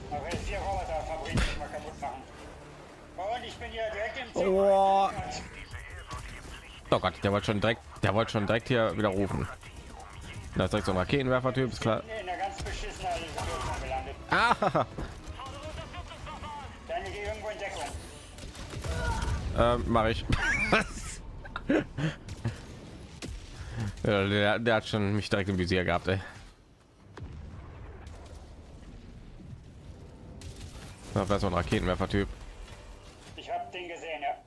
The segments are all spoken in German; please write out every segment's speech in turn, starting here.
Aber jetzt hier Roboterfabrik nicht mal kaputt machen. Und ich bin hier direkt im Zug. Oh. Oh Gott, der wollte schon direkt hier widerrufen. Da ist direkt so ein Raketenwerfer-Typ, ist klar. In der ganz beschissenen Situation gelandet. Ah, Dann geh irgendwo in Deckung. mache ich. Ja, der hat schon mich direkt im Visier gehabt, ey. Das war so ein Raketenwerfer-Typ. Ich hab den gesehen, ja.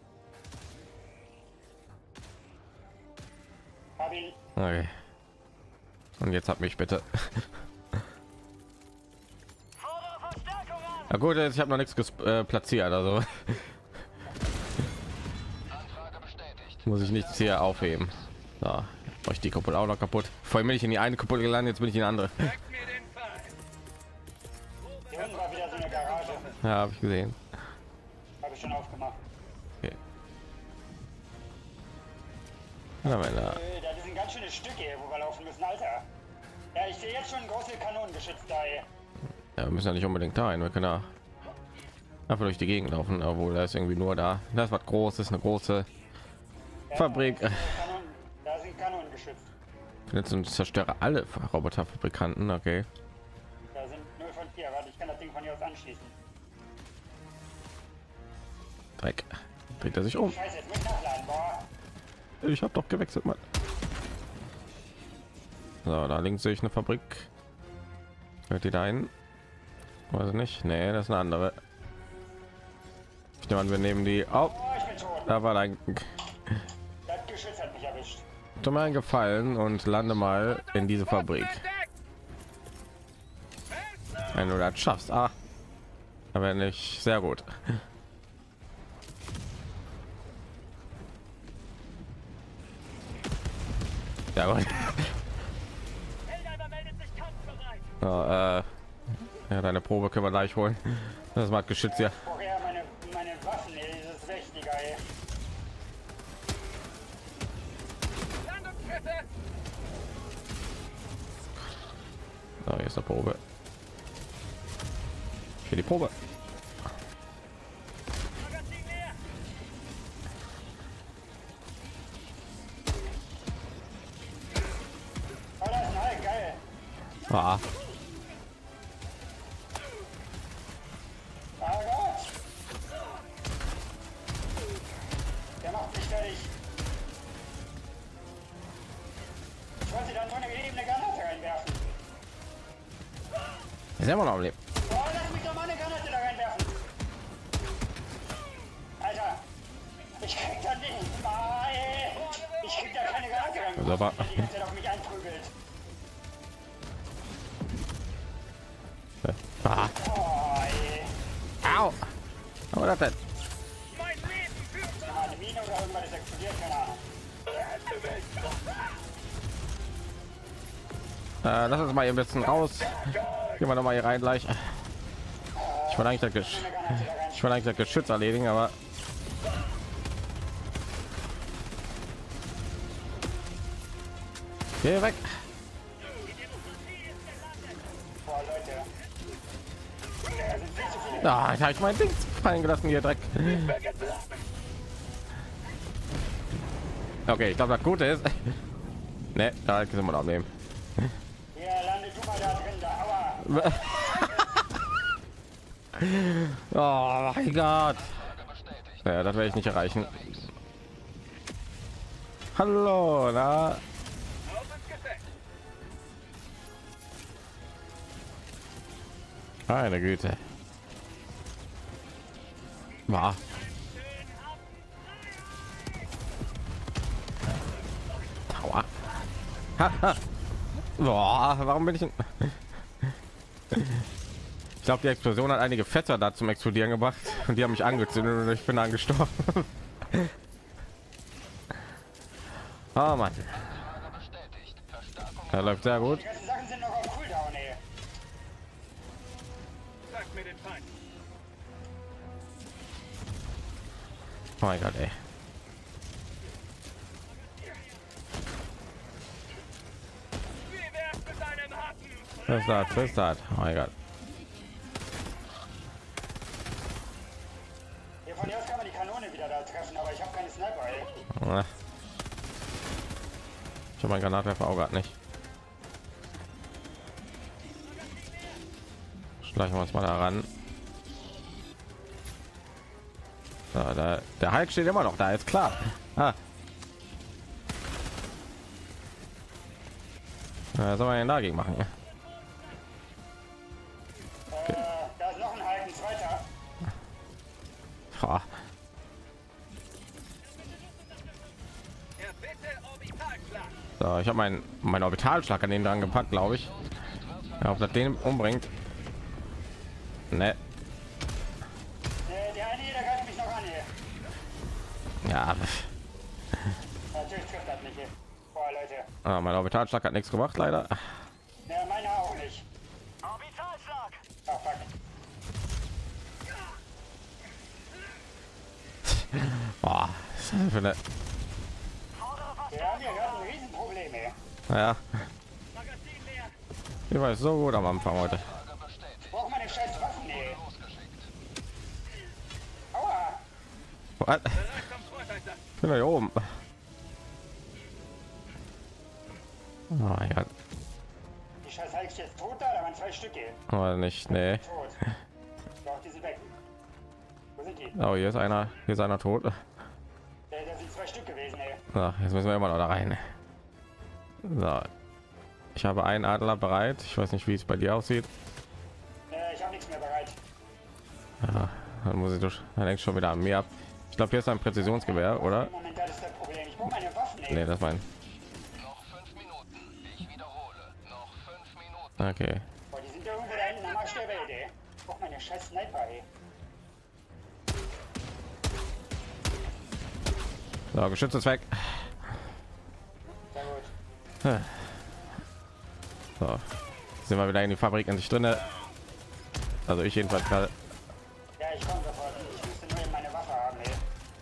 Hab ihn. Okay. Und jetzt hab mich bitte. Na gut, ich habe noch nichts platziert, also muss ich nichts hier aufheben. Da war ich die Kuppel auch noch kaputt. Vorhin bin ich in die eine Kuppel gelandet, jetzt bin ich in die andere. Hier unten war wieder so eine Garage. Ja, habe ich gesehen. Habe ich schon aufgemacht. Okay. Na, Männer. Das sind ganz schöne Stücke hier, wo wir laufen müssen, Alter. Ja, ich sehe jetzt schon große Kanonengeschütz da hier. Ja, wir müssen ja nicht unbedingt da hin, wir können ja einfach durch die Gegend laufen, obwohl da ist irgendwie nur da. Das ist was Großes, eine große Fabrik. Da sind Kanonengeschütz. Jetzt und zerstöre alle Roboterfabrikanten, okay. Da sind 0 von 4. Warte, ich kann das Ding von hier aus anschließen. Dreck. Dreht er sich um. Scheiße, jetzt muss ich nachladen. Boah. Ich habe doch gewechselt, Mann. So, da links sehe ich eine Fabrik. Hört ihr da ein? Weiß nicht. Nee, das ist eine andere. Ich nehme an, wir nehmen die. Oh, Oh, ich bin tot. da war ein. Das Geschütz hat mich erwischt. Tu mir einen Gefallen und lande mal in diese Fabrik. Wenn du das schaffst. Ah, aber nicht sehr gut. Ja, gut. Oh, ja, deine Probe können wir gleich holen. Das macht Geschütz ja. Woher meine Waffen, ey, das ist echt geil. So, hier ist eine Probe. Für die Probe. Oh, das ist halt geil. Ah, Oh Gott. Der macht mich fertig. Ich wollte dann nur eine gegebene Granate reinwerfen. ist immer noch am Leben. Oh, lass mich doch mal eine Granate da reinwerfen. Alter, ich krieg da nicht. Ah, ey. Ich krieg da keine Granate reingeworfen, Wunderbar. weil die ganze Zeit auf mich einprügelt. Ah, Oh, ey. au. Aber das denn? Ja, eine Mine oder irgendwas ist explodiert, keine Ahnung. Lass uns mal ein bisschen raus. Gehen wir noch mal hier rein gleich. Ich wollte eigentlich das Geschütz erledigen, aber geh weg. Boah, Leute. Da sind viel zu viele. Da habe ich mein Ding fallen gelassen hier Dreck. Okay, ich glaube, das Gute ist, ne, da sind wir noch nehmen. Hier, lande du mal da drin, da, aua. Oh mein Gott. Ja, das werde ich nicht erreichen. Hallo, na? Meine Güte. War. Aua. Boah, warum bin ich in... Ich glaube, die Explosion hat einige Fetter da zum Explodieren gebracht und die haben mich angezündet und ich bin dann gestorben. Oh Mann. Er läuft sehr gut. Die ganzen Sachen sind noch auf Cooldown, ey. Sag mir den Feind. Oh mein Gott, ey. Wie wär's mit einem harten Was ist das? Was ist das? Oh mein Gott. Ich habe meinen Granatwerfer auch gerade nicht. Schleichen wir uns mal daran. Der Hulk steht immer noch da, ist klar. Was soll man denn dagegen machen? Okay. Da ist noch ein Hulk, ein zweiter. So, ich habe meinen Orbitalschlag an den dran gepackt, glaube ich. Ja, ob das den umbringt. Ne. Der eine hier, der greift mich noch an hier. Ja. Natürlich trifft das nicht hier. Boah, Leute. Mein Orbitalschlag hat nichts gemacht, leider. Ja, meiner auch nicht. Orbitalschlag. Oh, fuck. Boah, was ist das für eine... Wir haben hier gerade ein Riesenproblem hier. Ja. Ich weiß so gut am Anfang heute. Ich brauche meine scheiß Waffen hier. Aua. Was? Ich bin da hier oben. Oh mein Gott. Die scheiß Hulk ist jetzt tot da waren 2 Stücke. Aber nicht, nee. Tot. Doch, die sind weg. Wo sind die? Oh, hier ist einer tot. Da sind 2 Stück gewesen, ey. So, jetzt müssen wir immer noch da rein. So. Ich habe einen Adler bereit. Ich weiß nicht, wie es bei dir aussieht. Ich habe nichts mehr bereit. Ja, dann muss ich durch. Dann denkt schon wieder an mir ab. Ich glaube, hier ist ein Präzisionsgewehr, oder? Momentan ist das Problem. Ich brauche meine Waffen, ey. Nee, das mein. Noch 5 Minuten. Ich wiederhole. Noch 5 Minuten. Okay. Boah, die sind irgendwo da hinten am Arsch der Welt, ey. Ich brauche meine scheiß Sniper, ey. So, Geschütz ist weg. Sehr gut. So. Sind wir wieder in die Fabrik an sich drinne. Also ich jedenfalls gerade. Ja, ich komme sofort. Ich müsste nur meine Waffe haben, ey.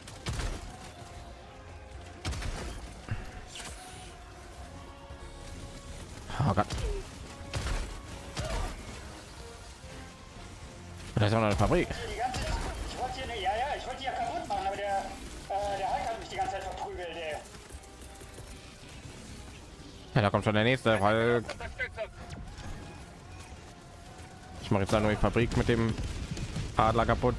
Oh Gott. Da ist auch noch eine Fabrik. Die ganze, ich wollte hier, ich wollte die ja kaputt machen, aber der Hulk hat mich die ganze Zeit verprügelt, ey. Ja, da kommt schon der nächste Hulk. Ich mache jetzt dann nur die Fabrik mit dem Adler kaputt.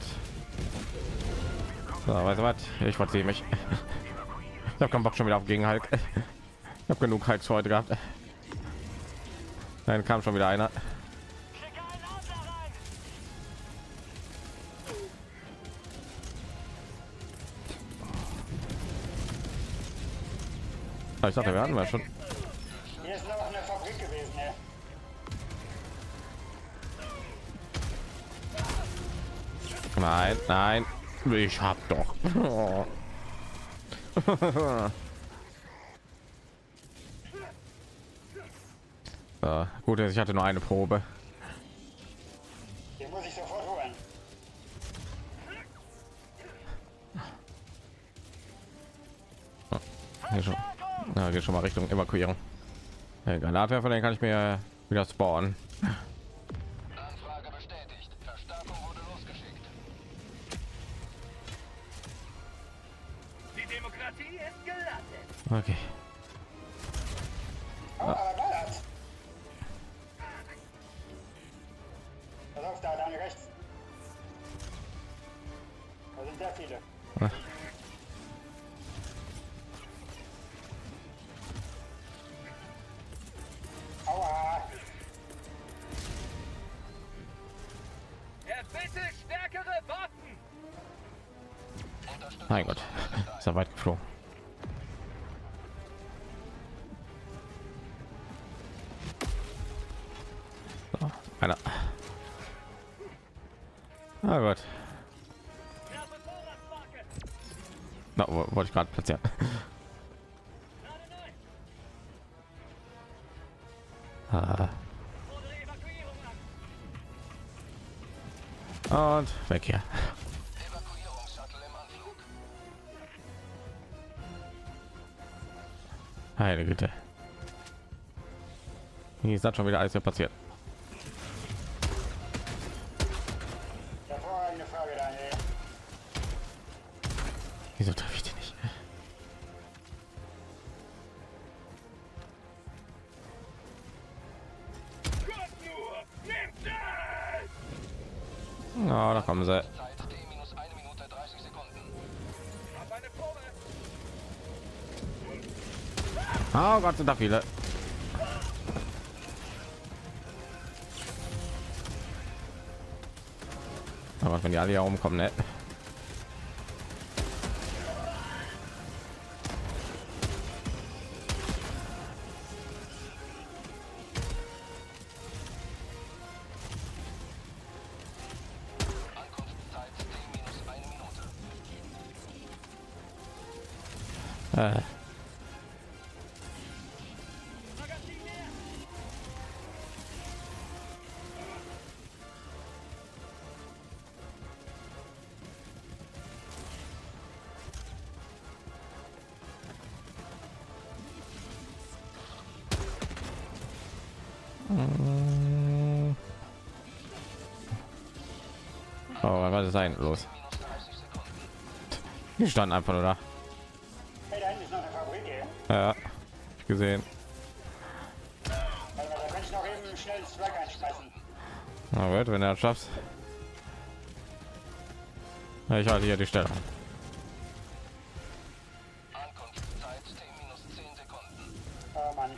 So, weißt du was? Ich verziehe mich. Ich habe keinen Bock schon wieder auf gegen Hulk. Ich habe genug Hulks für heute gehabt. Dann kam schon wieder einer. Ich dachte, wir hatten ja schon. Hier ist noch eine Fabrik gewesen, ey. Nein, nein. Ich hab doch. So, gut, ich hatte nur eine Probe. Den muss ich sofort holen. Hier schon. Na, geht schon mal Richtung Evakuierung. Der Granatwerfer, den kann ich mir wieder spawnen. Anfrage bestätigt. Verstärkung wurde losgeschickt. Die Demokratie ist gelandet. Okay. Oh, aber ballert. Pass auf, da rechts. Da sind sehr viele. Aua. Erbitte stärkere Waffen. Mein Gott, ist er weit geflogen. So, einer. Na gut. Knappe Vorratsmarke. Na, wollte ich gerade platzieren. Gerade neu. Ah. Fordere Evakuierung an. Und weg hier. Evakuierungsshuttle im Anflug. Heilige Güte. Hier ist das schon wieder alles hier passiert. Hervorragende Frage, Daniel. Wieso treffe ich die nicht? Oh, da kommen sie. Zeit T-1 Minute 30 Sekunden. Hab eine Probe. Oh Gott, sind da viele. Aber wenn die alle hier rumkommen, ne? Ankunftszeit T-1 Minute. Magazin leer. Oh, was ist eigentlich los? Die standen einfach nur da. Hey, da hinten ist noch eine Fabrik hier. Ja, hab ich gesehen. Warte mal, da kann ich noch eben schnell einen Strike einschmeißen. Na gut, wenn er das schafft. Ich halte hier die Stellung. Ankunftszeit T-10 Sekunden. Oh Mann.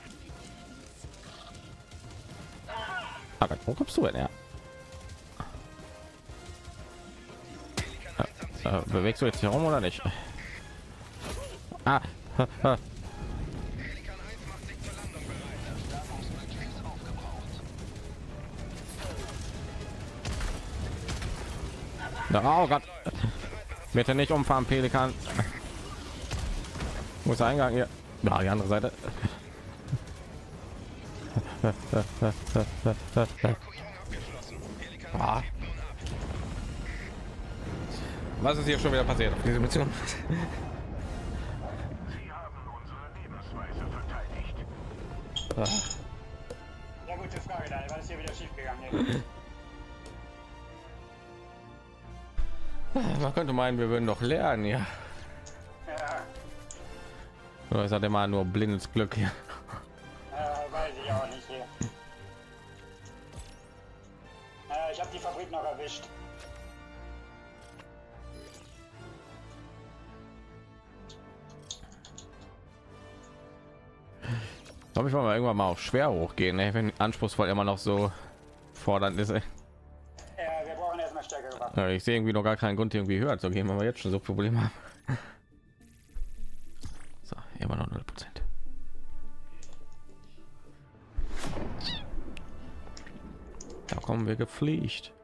Aber wo kommst du denn her? Bewegst du jetzt hier rum oder nicht? Ah, oh Gott, bitte nicht umfahren, Pelikan. Muss der Eingang hier? Ja, die andere Seite. Ah. Was ist hier schon wieder passiert auf diese Mission? Sie haben unsere Lebensweise verteidigt. Ja, gute Frage, dann war es hier wieder schief gegangen. Man könnte meinen, wir würden doch lernen, ja. Ja, Oder ist hat immer nur blindes Glück hier. weiß ich auch nicht hier. Ich habe die Fabrik noch erwischt. Glaube ich, wollen wir irgendwann mal auf schwer hochgehen, ne? Wenn anspruchsvoll immer noch so fordernd ist. Ey. Wir brauchen erstmal stärkere Waffen. Ja, ich sehe irgendwie noch gar keinen Grund, irgendwie höher zu gehen, wenn wir jetzt schon so Probleme haben. So, immer noch 0%. Da kommen wir gefliegt.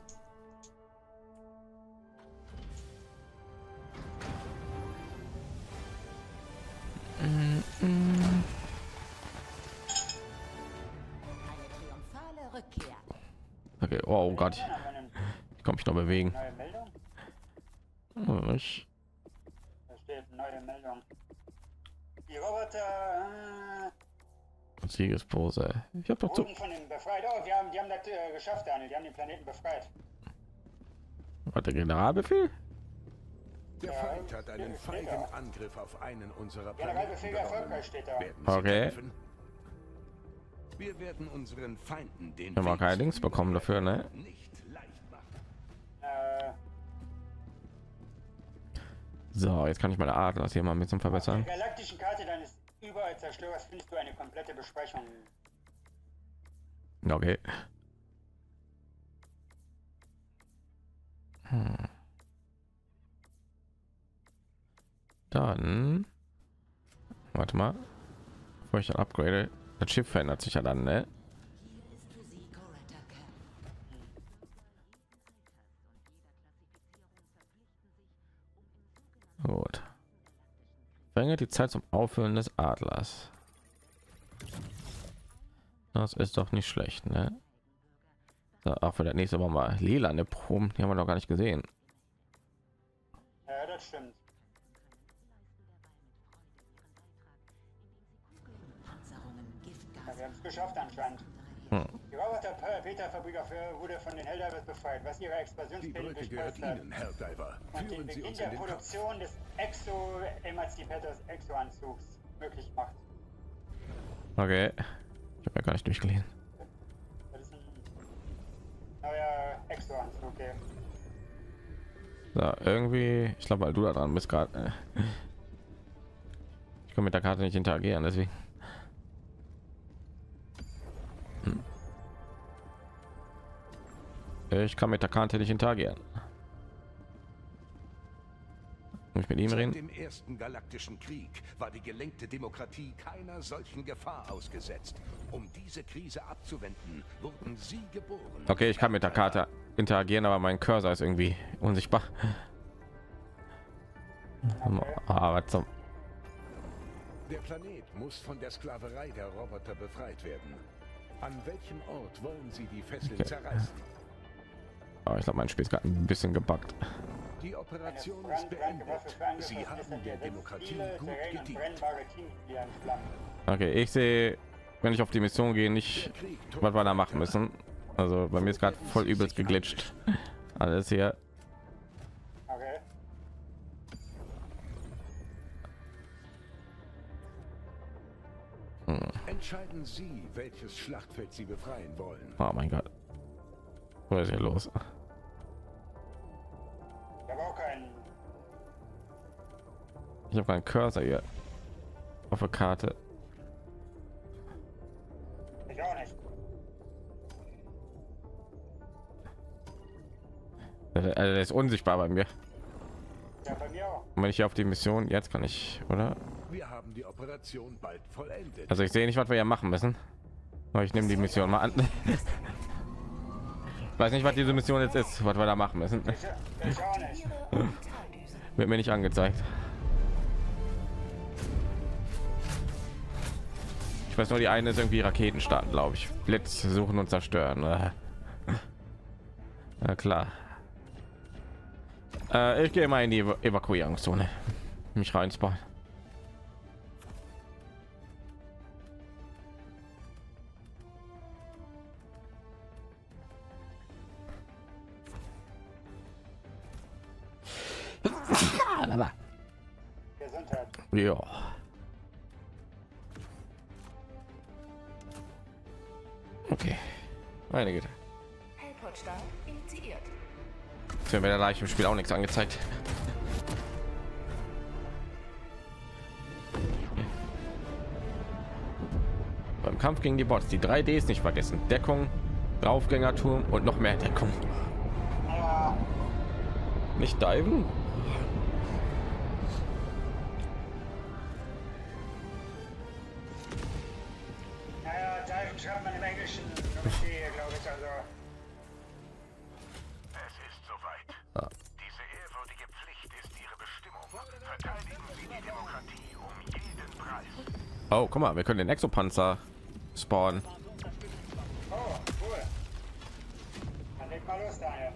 Triumphale Rückkehr. Okay, oh Gott, Dann haben wir eine ich kann mich noch bewegen. neue Meldung. Ich, Da steht neue Meldung. Die Roboter Siegespose. Ich habe noch zu. wurden von den befreit. Oh, die haben das geschafft, Daniel. Die haben den Planeten befreit. Hat der Generalbefehl? Der Ja, Feind hat einen steht feigen da. Angriff auf einen unserer Generalbefehl Planeten erfolgreich begonnen. steht da. Werden Sie Okay. kämpfen? Wir werden unseren Feinden den Wir haben Weg keine zu Links bekommen dafür, ne? nicht leicht machen. So, jetzt kann ich meine Atlas hier mal ein bisschen Auf der verbessern. galaktischen Karte deines Überall-Zerstörers findest du eine komplette Besprechung. Okay. Dann warte mal, bevor ich dann upgrade. Das Schiff verändert sich ja dann, ne? Hier ist für Sie Coretta Camp. Gut. Verlängere die Zeit zum Auffüllen des Adlers. Das ist doch nicht schlecht, ne? So, auch für das nächste Mal lila eine Proben, die haben wir noch gar nicht gesehen. Ja, das stimmt. Panzerungen, Ja, Giftgas. wir haben es geschafft anscheinend. Die Roboter-Peter-Fabrik wurde von den Helldivers befreit, was ihre Die Explosionspläne Brücke gehört durchkreuzt hat. Ihnen, Herr Diver. Und den Führen Sie Beginn uns der in den Kampf. Produktion des Exo-Emanzipators Exo-Anzugs möglich macht. Okay. Ich habe ja gar nicht durchgelesen. Das ist ein Neuer Exo-Anzug, okay. So, irgendwie, ich glaube, weil du da dran bist gerade. Ich kann mit der Karte nicht interagieren, deswegen. Ich kann mit der Karte nicht interagieren. Muss ich mit ihm Seit reden? dem ersten galaktischen Krieg war die gelenkte Demokratie keiner solchen Gefahr ausgesetzt. Um diese Krise abzuwenden, wurden sie geboren. Okay, ich kann mit der Karte interagieren, aber mein Cursor ist irgendwie unsichtbar. Ah, was zum... Der Planet muss von der Sklaverei der Roboter befreit werden. An welchem Ort wollen sie die Fesseln zerreißen? Aber ich glaube, mein Spiel ist gerade ein bisschen gebuggt. Die Operation ist beendet. Sie haben der Demokratie gut gedient. Brennbare Teammitglieder in Flammen. Okay, ich sehe, wenn ich auf die Mission gehe, nicht, was wir da machen müssen. Also bei mir ist gerade voll übelst geglitscht. Alles hier. Okay. Entscheiden Sie, welches Schlachtfeld Sie befreien wollen. Oh mein Gott. Was ist hier los? Ich habe auch keinen. Ich habe keinen Cursor hier auf der Karte. Ich auch nicht. Der ist unsichtbar bei mir. Ja, bei mir auch. Und wenn ich hier auf die Mission, jetzt kann ich, oder? Wir haben die Operation bald vollendet. Also ich sehe nicht, was wir hier machen müssen. Aber ich nehme die Mission mal an. Ich weiß nicht, was diese Mission jetzt ist, was wir da machen müssen. Ich auch nicht. Wird mir nicht angezeigt. Ich weiß nur, die eine ist irgendwie Raketen starten, glaube ich. Blitz suchen und zerstören. Na klar. Ich gehe mal in die Evakuierungszone. Mich reinspawnen. Gesundheit. Ja. Okay. Meine Güte. Helport-Start initiiert. Jetzt wird mir der Leiche im Spiel auch nichts angezeigt. Beim Kampf gegen die Bots, die 3Ds nicht vergessen. Deckung, Draufgängerturm und noch mehr Deckung. Ja, Nicht diven? naja, Diven schreibt man im Englischen. Nur mit D, glaube ich, also. Es ist soweit. Ah. Diese ehrwürdige Pflicht ist Ihre Bestimmung. Verteidigen Sie die Demokratie um jeden Preis. Oh, guck mal, wir können den Exopanzer spawnen. Oh, cool. Dann leg mal los, Daniel.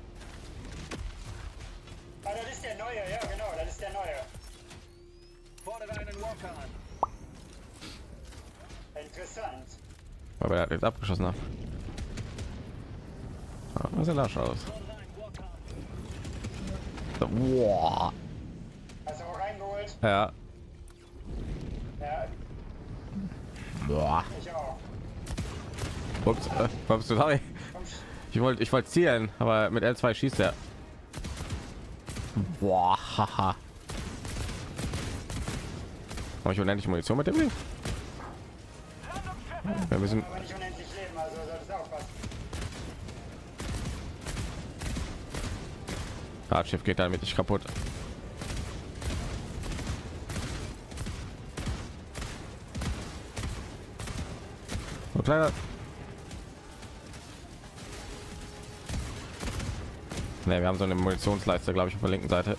Ah, das ist der neue, ja genau, das ist der neue. Fordere einen Walker an. Interessant. Weil wir jetzt abgeschossen haben. Ah, was ist denn da schon aus? So, wow. Hast du auch reingeholt? Ja. Ja, Boah. ich auch. Ups, kommst du sorry. Komm, Ich wollte zielen, aber mit L2 schießt er. Boah, haha. Habe ich unendlich Munition mit dem Ding? Wir müssen. aber nicht unendlich leben, also solltest du aufpassen. Radschiff geht damit nicht kaputt. So, kleiner. Ne, wir haben so eine Munitionsleiste, glaube ich, auf der linken Seite.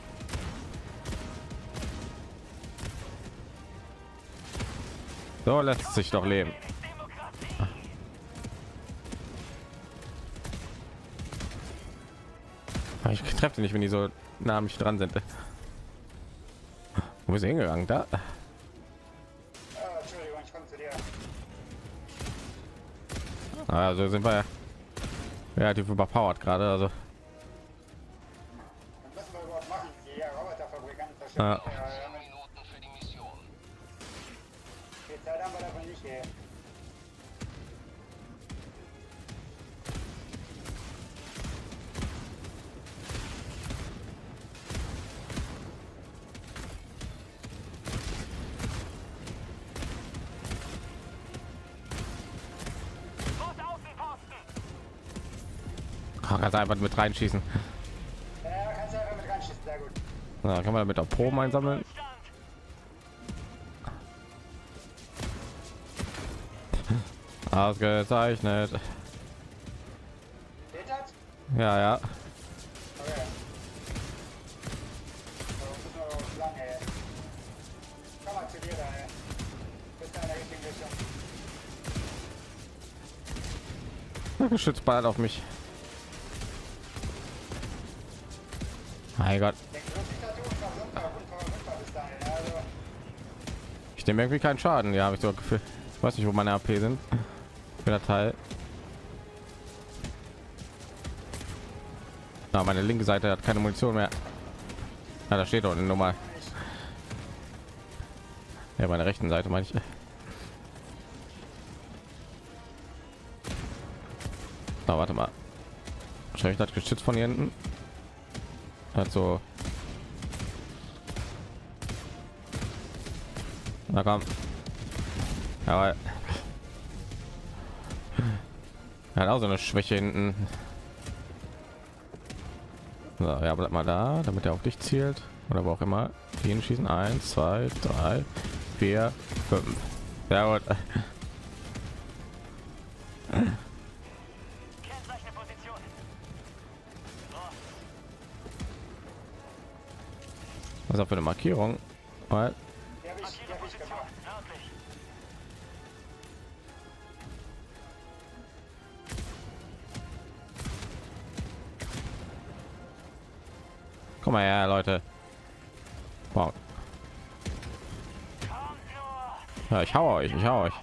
So lässt sich doch leben. Ich treffe die nicht, wenn die so nah an mich dran sind. Wo ist er hingegangen? Da. Oh, Entschuldigung, ich komme zu dir. Also sind wir relativ überpowered gerade. Also Was müssen wir überhaupt machen? Die Roboterfabrikanten Ja. verschwinden. 10 Minuten für die Mission. Die Zeit haben wir davon nicht, ey. Kannst einfach mit reinschießen. Ja, kannst du einfach mit reinschießen, sehr gut. Na, kann man damit auch Proben einsammeln. Ausgezeichnet. Geht das? Ja, ja. Okay. So, das ist noch lang, ey. Komm mal zu dir da, ey. Bist du in der richtigen Richtung. Geschützt ballert auf mich. Mein Gott. Denkst du wirklich, dass du unfassbar bist, Daniel? Also, Ich nehme irgendwie keinen Schaden. Ja, habe ich so Gefühl. Ich weiß nicht, wo meine AP sind. Für der Teil. Ja, meine linke Seite hat keine Munition mehr. Ja, da steht unten Nummer. Ja, meine rechten Seite meine ich. Na, warte mal. Wahrscheinlich das Geschütz von hier hinten. Also. Na komm. Ja, er hat auch so eine Schwäche hinten. So, ja, bleib mal da, damit er auf dich zielt. Oder wo auch immer. Den schießen. 1, 2, 3, 4, 5. Sehr gut. Kennzeichne Position. Was ist das für eine Markierung? Mal. die hab ich gemacht. Nördlich. Komm mal her, Leute. Wow. Ja, ich hau euch,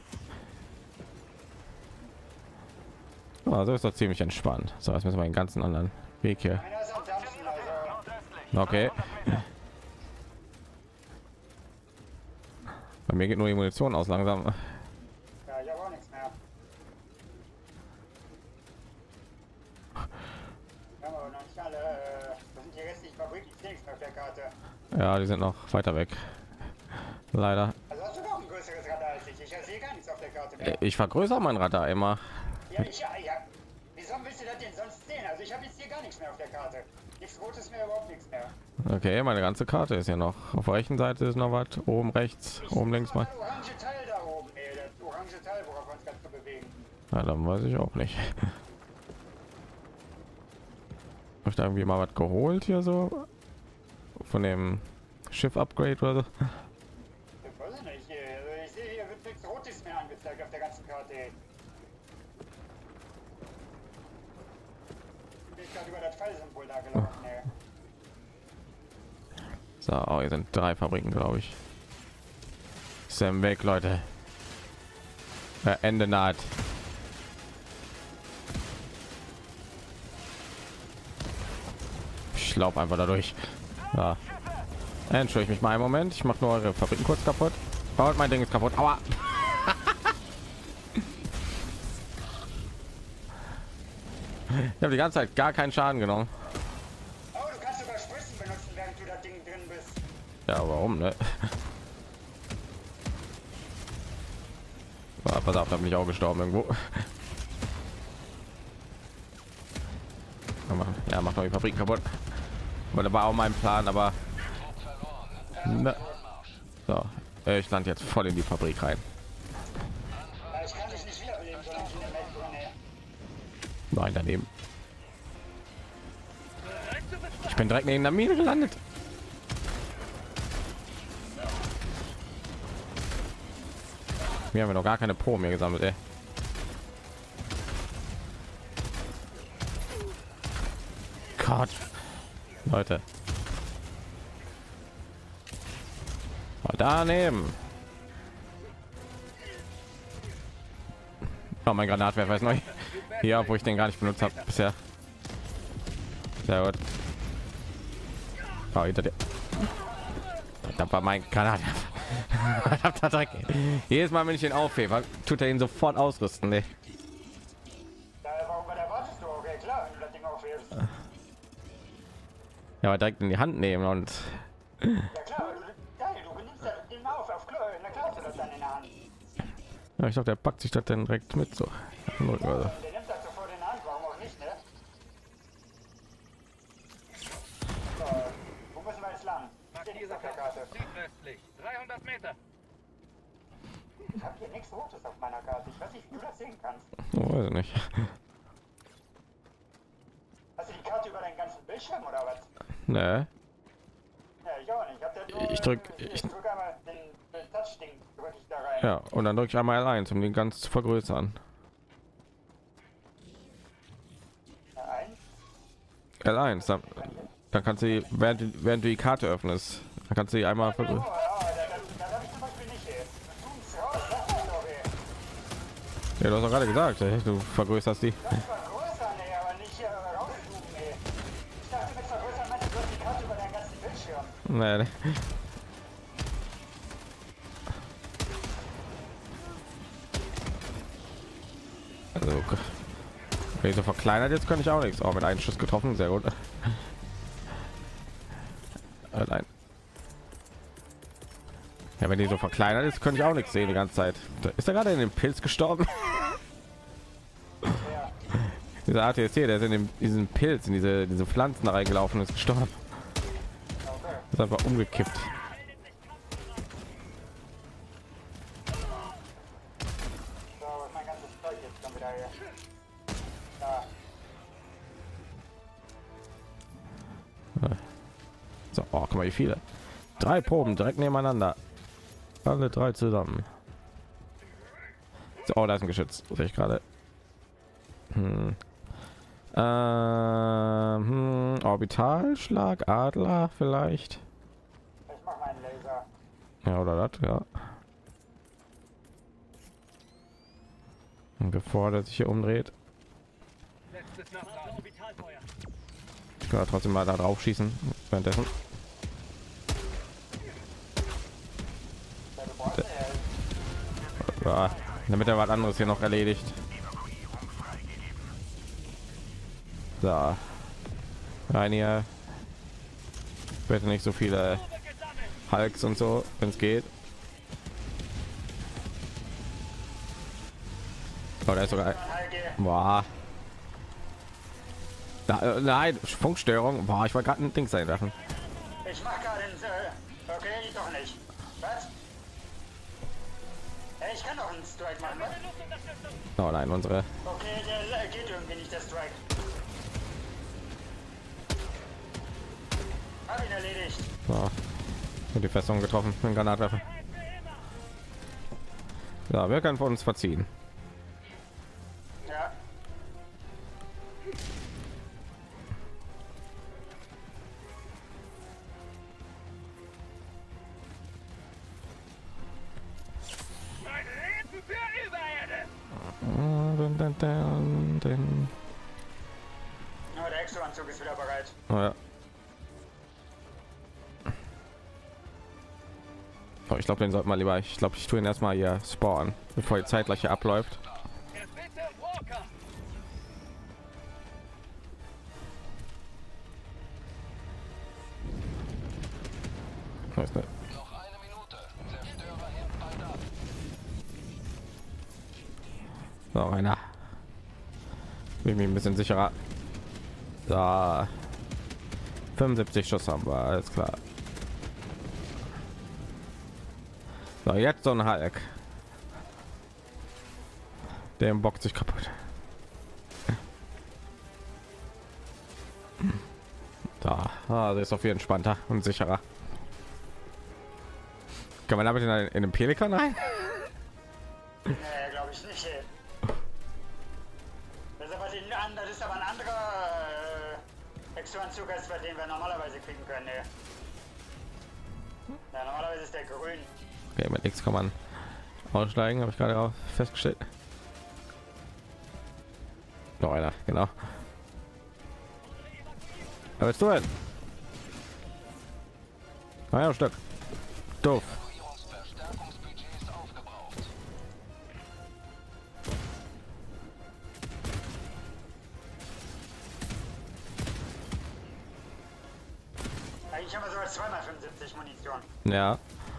Oh, so ist doch ziemlich entspannt. So, jetzt müssen wir den ganzen anderen Weg hier. Einer ist am Dampfen, also. Nordöstlich. Okay. Bei mir geht nur die Munition aus langsam. Ja, ich hab auch nichts mehr. Wir haben aber noch nicht alle. Das sind die restlichen Fabriken, ich sehe nichts mehr auf der Karte. Ja, die sind noch weiter weg. Leider. Also hast du noch ein größeres Radar als ich. Ich sehe gar nichts auf der Karte mehr. Ich vergrößere mein Radar immer. Ja. Wieso willst du das denn sonst sehen? Also ich habe jetzt hier gar nichts mehr auf der Karte. Nichts Rotes mehr, überhaupt nichts mehr. Okay, meine ganze Karte ist ja noch. Auf der rechten Seite ist noch was. Oben rechts, oben links mal. Das orange Teil da oben, ey. Das orange Teil, worauf wir uns ganz zu bewegen. Ja, dann weiß ich auch nicht. Hab ich da irgendwie mal was geholt hier so? Von dem Schiff-Upgrade oder so? Ich weiß nicht. Also ich sehe, hier wird nichts Rotes mehr angezeigt auf der ganzen Karte, ey. Ich bin gerade über das Fallsymbol da gelaufen, ey. So, oh, hier sind 3 Fabriken, glaube ich. Sam weg, Leute. Ja, Ende naht. Ich laufe einfach dadurch. Ja. Entschuldige mich mal einen Moment. Ich mache nur eure Fabriken kurz kaputt. Oh, mein Ding ist kaputt. Aua. Ich habe die ganze Zeit gar keinen Schaden genommen. Oh, du kannst sogar Spritzen benutzen, während du da Ding drin bist. Ja, warum, ne? Ah, pass auf, da bin ich auch gestorben irgendwo. Ja, macht noch die Fabrik kaputt. Das war auch mein Plan, aber ne. So, ich lande jetzt voll in die Fabrik rein. Ja, ich kann dich nicht wiederbeleben, solange ich in der Welt drin, ey. Nein, daneben. Ich bin direkt neben der Mine gelandet. Wir haben ja noch gar keine Pro mehr gesammelt, ey. Gott, Leute. Daneben. Oh, mein Granatwerfer ist neu. Hier, wo ich den gar nicht benutzt habe bisher. Sehr gut. Oh, hinter dir. Da war mein Granatwerfer. Jedes Mal, wenn ich den aufhebe, tut er ihn sofort ausrüsten. Nee. Warum erwartest du? Okay, klar, wenn du das Ding aufhebst. Ja, aber direkt in die Hand nehmen und Ja klar, du benimmst den mal auf Klo, na klar hast du das dann in der Hand. ja, ich glaube, der packt sich das dann direkt mit so. Der nimmt das sofort in der Hand, warum auch nicht, ne? Nordöstlich. 300 Meter. Ich habe hier nichts Rotes auf meiner Karte. Ich weiß nicht, wie du das sehen kannst. Oh, weiß ich nicht. Hast du die Karte über deinen ganzen Bildschirm oder was? Nee. Ja, ich auch nicht. Ich drück einmal den Touch-Ding, drück ich da rein. Ja, und dann drücke ich einmal L1, um den ganz zu vergrößern. L1, dann kannst du die, während du die Karte öffnest, dann kannst du die einmal vergrößern. Das habe ich zum Beispiel nicht, ey. Du raus, sag mal doch, ey. Ja, du hast doch gerade gesagt, ey, du vergrößerst die. Das vergrößern, ey, aber nicht rauszoomen, ey. Ich dachte, mit vergrößern meinst du hast die Karte über deinen ganzen Bildschirm. Nee, nee. Also, wenn ich so verkleinert jetzt kann ich auch nichts. Auch mit einem Schuss getroffen, sehr gut. Nein. Ja, wenn die so verkleinert ist, könnte ich auch nichts sehen die ganze Zeit. Ist er gerade in den Pilz gestorben? Dieser ATST, der ist in diesen Pilz, in diese Pflanzen reingelaufen und ist gestorben. Ist einfach umgekippt. So, was ist mein ganzes Zeug jetzt schon wieder hier? Da. So, oh, guck mal, wie viele. 3 Proben direkt nebeneinander. Alle 3 zusammen. So, oh, da ist ein Geschütz. Sehe ich gerade. Orbitalschlag, Adler vielleicht. Ich mach meinen Laser. Ja, oder das, ja. Und bevor der sich hier umdreht, Letztes Nachladen. Orbitalfeuer. ich kann trotzdem mal da drauf schießen. Währenddessen. Ja, damit er was anderes hier noch erledigt. So. Rein hier. Bitte nicht so viele Hulks und so, wenn es geht. Oh, da ist sogar. Boah. Nein, Funkstörung. Boah, ich wollte gerade ein Ding sein lassen. Ich mach gerade ein... okay, doch nicht. Was? Hey, ich kann doch einen Strike machen, was? Oh nein, unsere. Okay, der geht irgendwie nicht, der Strike. Hab ihn erledigt. So. Und die Festung getroffen mit dem Granatwerfer. Ja, wir können von uns verziehen. Ja. Mein Leben für Übererde. Oh, der Exo-Anzug ist wieder bereit. Oh, ja. Oh, ich glaube, den sollte man lieber. Ich glaube, ich tue ihn erstmal hier spawnen, bevor die Zeit gleich hier abläuft. Bitte Walker. Weiß nicht. Noch eine Minute. Zerstörer hebt bald ab. So, einer. Bin mir ein bisschen sicherer. Da. 75 Schuss haben wir, alles klar. So, jetzt so ein Hulk. Der bockt sich kaputt. Da, das ist auf jeden Fall entspannter und sicherer. Kann man damit in den Pelikan rein? Nee, glaube ich nicht, ey. Das ist aber ein anderer Exo-Anzug, als bei dem wir normalerweise kriegen können, ey. Ja, normalerweise ist der grün. Okay, mit X kann man aussteigen, habe ich gerade auch festgestellt. Noch einer, genau. Aber jetzt du hin. Ein Stück. Doof. Evakuierungsverstärkungsbudget ist aufgebraucht. Eigentlich haben wir sogar 2x75 Munition. Ja.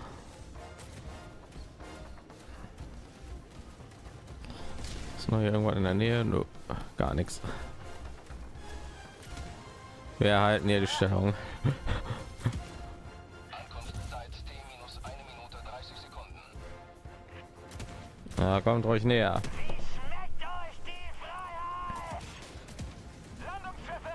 Ist noch hier irgendwann in der Nähe? No, gar nichts. Wir halten hier die Stellung. Ankunftszeit 10 Minuten. Na, kommt ruhig näher. Wie schmeckt euch die Freiheit? Landungsschiffe!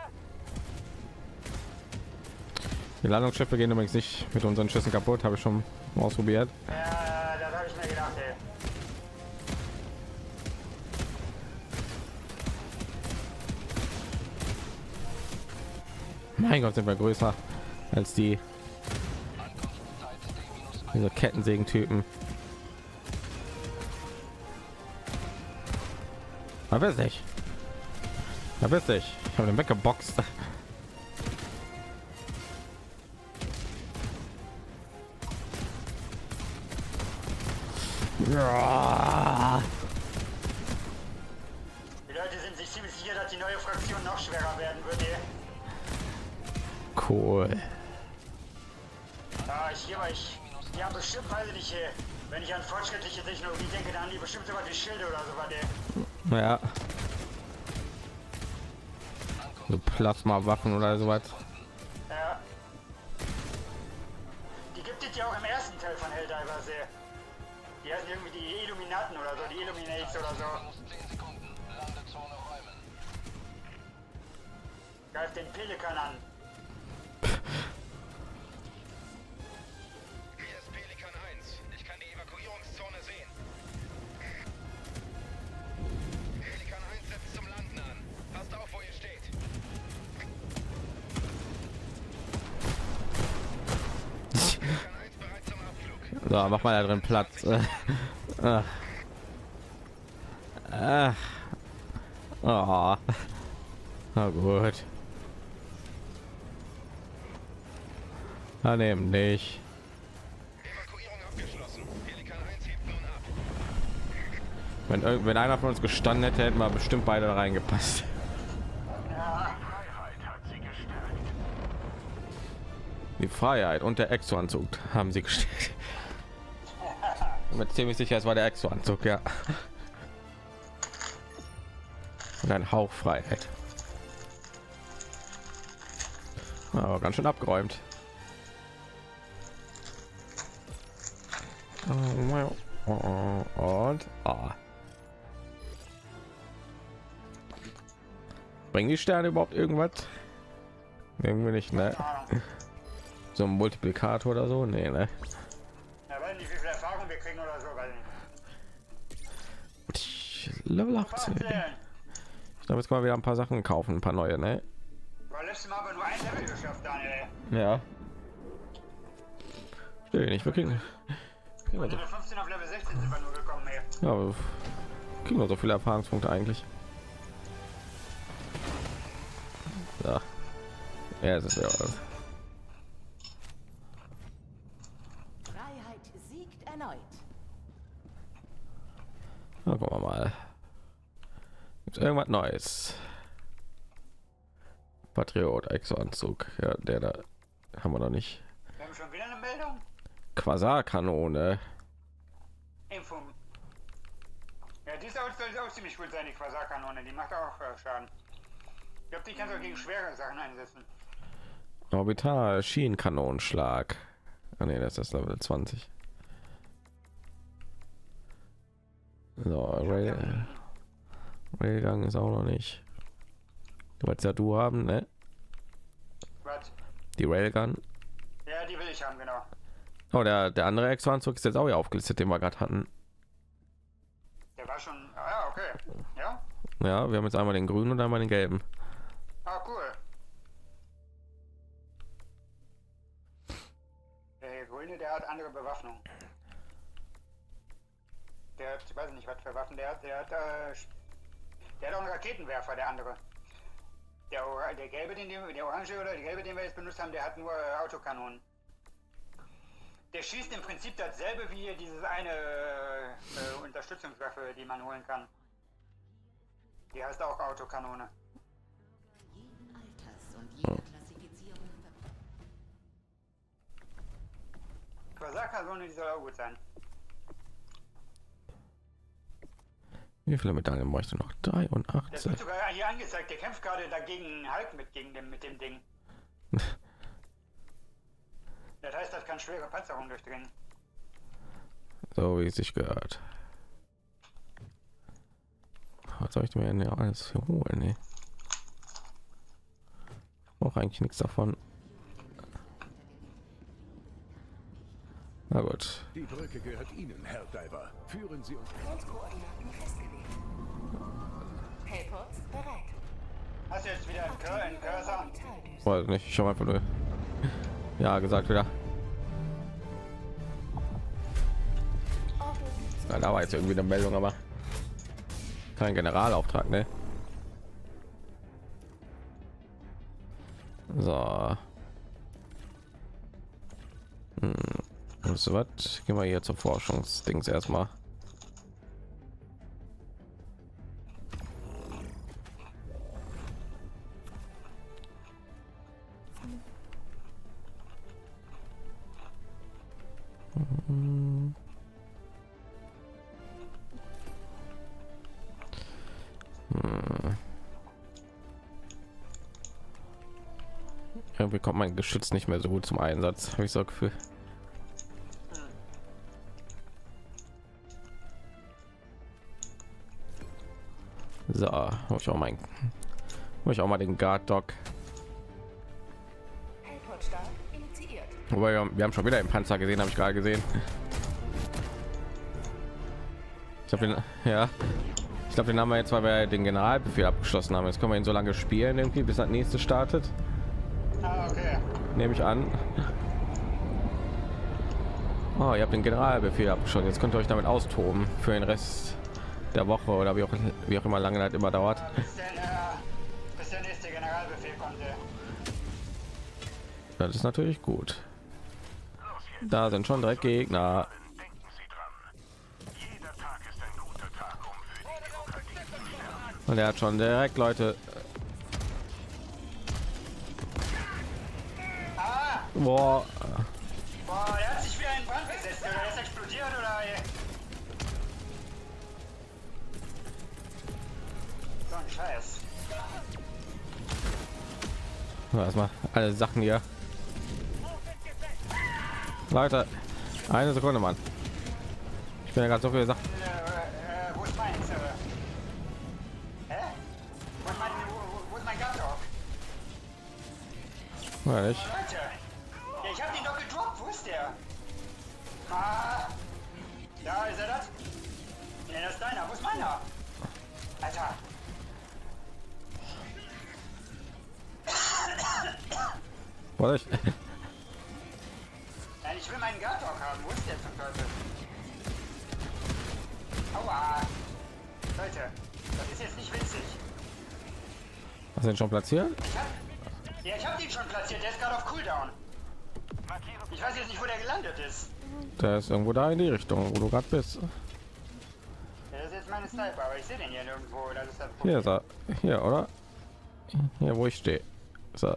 Die Landungsschiffe gehen übrigens nicht mit unseren Schüssen kaputt, habe ich schon ausprobiert. Ja, das habe ich mir gedacht, ey. Mein Gott, sind wir größer als diese Kettensägen-Typen. Verpiss dich. Verpiss dich. Ich habe den weggeboxt. Ja. Die Leute sind sich ziemlich sicher, dass die neue Fraktion noch schwerer werden wird, ey. Cool. Ja, die haben bestimmt, weiß ich nicht, ey. Wenn ich an fortschrittliche Technologie denke, dann haben die bestimmt so was wie Schilde oder so was, ey. Ja. So Plasma-Waffen oder sowas. Ja. Die gibt es ja auch im ersten Teil von Helldivers, ey. Die heißen irgendwie die Illuminaten oder so, die Illuminates oder so. Greif den Pelikan an. Hier ist Pelikan 1. Ich kann die Evakuierungszone sehen. Pelikan 1 setzt zum Landen an. Passt auf, wo ihr steht. Pelikan 1 bereit zum Abflug. So, mach mal da drin Platz. Oh. Na gut. Daneben nicht. Evakuierung abgeschlossen. Pelikan 1 hebt nun ab. Wenn einer von uns gestanden hätte, hätten wir bestimmt beide da reingepasst. Freiheit hat sie gestärkt. Die Freiheit und der Exo-Anzug haben sie gestellt. Mit ziemlich sicher, es war der Exo-Anzug, ja. Und ein Hauch Freiheit. Aber ganz schön abgeräumt. Und bringen die Sterne überhaupt irgendwas? Irgendwie nicht, ne? So ein Multiplikator oder so? Nee, ne? Ja, weiß nicht, wie viel Erfahrung wir kriegen oder so, weiß nicht. Level 18. Ich glaube, jetzt können wir wieder ein paar Sachen kaufen, ein paar neue, ne? Du hast letztes Mal aber nur ein Level geschafft, Daniel. Ja. Stell nicht, wir kriegen Von Level 15 auf Level 16 sind wir nur gekommen, ey. ja, wir kriegen wir so viele Erfahrungspunkte eigentlich. Ja, ja, es ist ja was. Freiheit siegt erneut. Na, gucken wir mal. Gibt es irgendwas Neues? Patriot, Exo-Anzug. Ja, der da haben wir noch nicht. Wir haben schon wieder eine Meldung. Quasar-Kanone. Info. Ja, die soll auch ziemlich gut sein, die Quasar-Kanone. Die macht auch Schaden. Ich glaube, die kannst du auch gegen schwere Sachen einsetzen. Orbital Schienenkanonenschlag. Ah ne, das ist Level 20. So, Railgang ist auch noch nicht. Du wolltest ja du haben, ne? Was? Die Railgun. Ja, die will ich haben, genau. Oh, der andere Exo-Anzug ist jetzt auch hier aufgelistet, den wir gerade hatten. Der war schon. Ah, ja, okay. Ja? Ja, wir haben jetzt einmal den grünen und einmal den gelben. Ah, cool. Der grüne, der hat andere Bewaffnung. Der hat, ich weiß nicht, was für Waffen der hat. Der hat auch einen Raketenwerfer, der andere. Der gelbe, der orange oder der gelbe, den wir jetzt benutzt haben, der hat nur Autokanonen. Der schießt im Prinzip dasselbe wie dieses eine Unterstützungswaffe, die man holen kann. Die heißt auch Autokanone. Jeden Alters und jeder Klassifizierung. Quasar-Kanone, die soll auch gut sein. Wie viele Medaillen bräuchte noch? Das 83. wird sogar hier angezeigt, der kämpft gerade dagegen Hulk mit dem Ding. Das heißt, das kann schwere Panzerung durchdringen. So wie es sich gehört. Was soll ich mir denn alles hier holen? Nee. Auch eigentlich nichts davon. Na gut. Die Brücke gehört Ihnen, Herr Diver. Führen Sie uns. Grundkoordinaten festgelegt. Hellpots bereit. Hast du jetzt wieder einen Cursor? Vitaldüse. Weiß nicht, ich schau mal einfach nur. Ja, gesagt wieder. Ja, da war jetzt irgendwie eine Meldung, aber kein Generalauftrag, ne? So. So was? Gehen wir hier zur Forschungsdings erstmal. Irgendwie kommt mein Geschütz nicht mehr so gut zum Einsatz, habe ich so ein Gefühl. So, muss ich auch mal den Guard Dog. Hellpot-Start initiiert. Wobei wir haben schon wieder den Panzer gesehen, habe ich gerade gesehen. Ich habe den, ja, ich glaube, den haben wir jetzt, weil wir den Generalbefehl abgeschlossen haben. Jetzt können wir ihn so lange spielen, irgendwie, bis das nächste startet. Ah, okay. Nehme ich an. Oh, ihr habt den Generalbefehl abgeschlossen. Jetzt könnt ihr euch damit austoben für den Rest der Woche oder wie auch immer lange das immer dauert. Bis der nächste Generalbefehl konnte. Das ist natürlich gut. Da sind schon direkt Gegner. Denken Sie dran. Jeder Tag ist ein guter Tag, um für die Demokratie zu sterben. Und er hat schon direkt Leute. Boah. Boah, der hat sich wieder in Brand gesetzt, oder? Der ist explodiert, oder? So ein Scheiß. Erstmal alle Sachen hier. Leute, eine Sekunde, Mann. Ich bin ja gerade so viele Sachen. Wo ist meins? Hä? Wo ist mein Guard-Dog? Ja, nicht. Leute! Ja, ich hab ihn doch gedroppt. Wo ist der? Ah! Da ist er das? Nee, das ist deiner. Wo ist meiner? Alter! Wollte ich? Nein, ich will meinen Guard-Dog haben. Wo ist der zum Teufel? Aua! Leute, das ist jetzt nicht witzig. Hast du den schon platziert? Ich hab den schon platziert. Der ist gerade auf Cooldown. Ich weiß jetzt nicht, wo der gelandet ist. Der ist irgendwo da in die Richtung, wo du gerade bist. Das ist jetzt meine Sniper, aber ich sehe den hier nirgendwo. Das ist das Hier ist er. Hier, oder? Hier, wo ich stehe. So.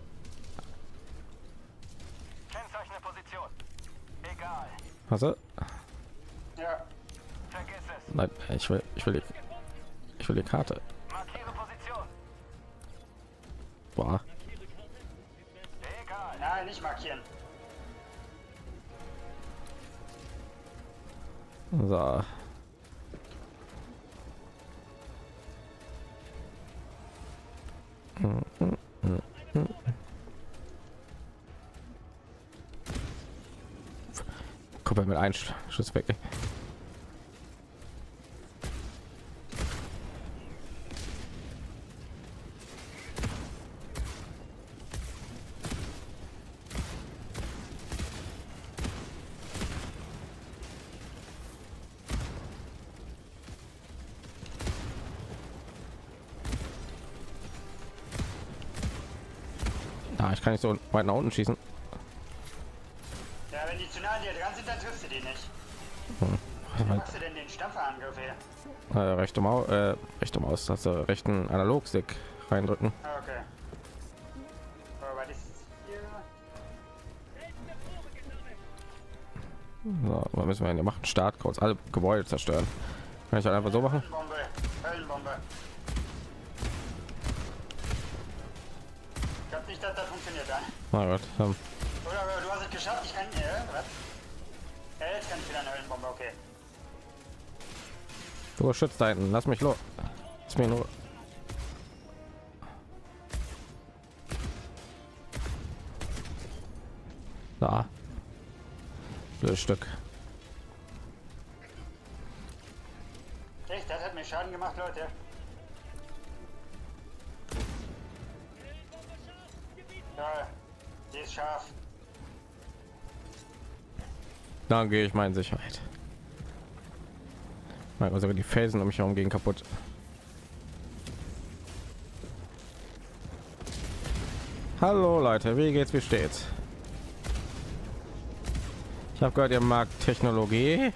Kennzeichen der Position. Egal. Hast du? Ja. Vergiss es. Nein, ich will die Karte. Markiere Position. Boah. Egal. Nein, nicht markieren. So. Kuppel mit einem Schuss weg. Ich kann nicht so weit nach unten schießen. Ja, wenn die zu nah an dir dran sind, dann triffst du die nicht. Wie machst du denn den Stampferangriff hier? Rechte Maus, dass du rechten Analogstick reindrücken. Ah, okay. Oh, was ist hier? So, was müssen wir denn hier machen? Startcodes, alle Gebäude zerstören. Kann ich halt einfach so machen? Bombe. Höllenbombe. Ich glaube nicht, dass das funktioniert, dann. Na gut, Oder du hast es geschafft, ich kann... was? Ja, jetzt kann ich wieder eine Höllenbombe, okay. du schützt da hinten, lass mich los. Lasst mir nur. Da. Das Stück. Echt, das hat mir Schaden gemacht, Leute. Ja, die ist scharf. Dann gehe ich mal in Sicherheit. Also die Felsen um mich herum gehen kaputt. Hallo Leute, wie geht's, wie steht's? Ich habe gehört, ihr mag Technologie.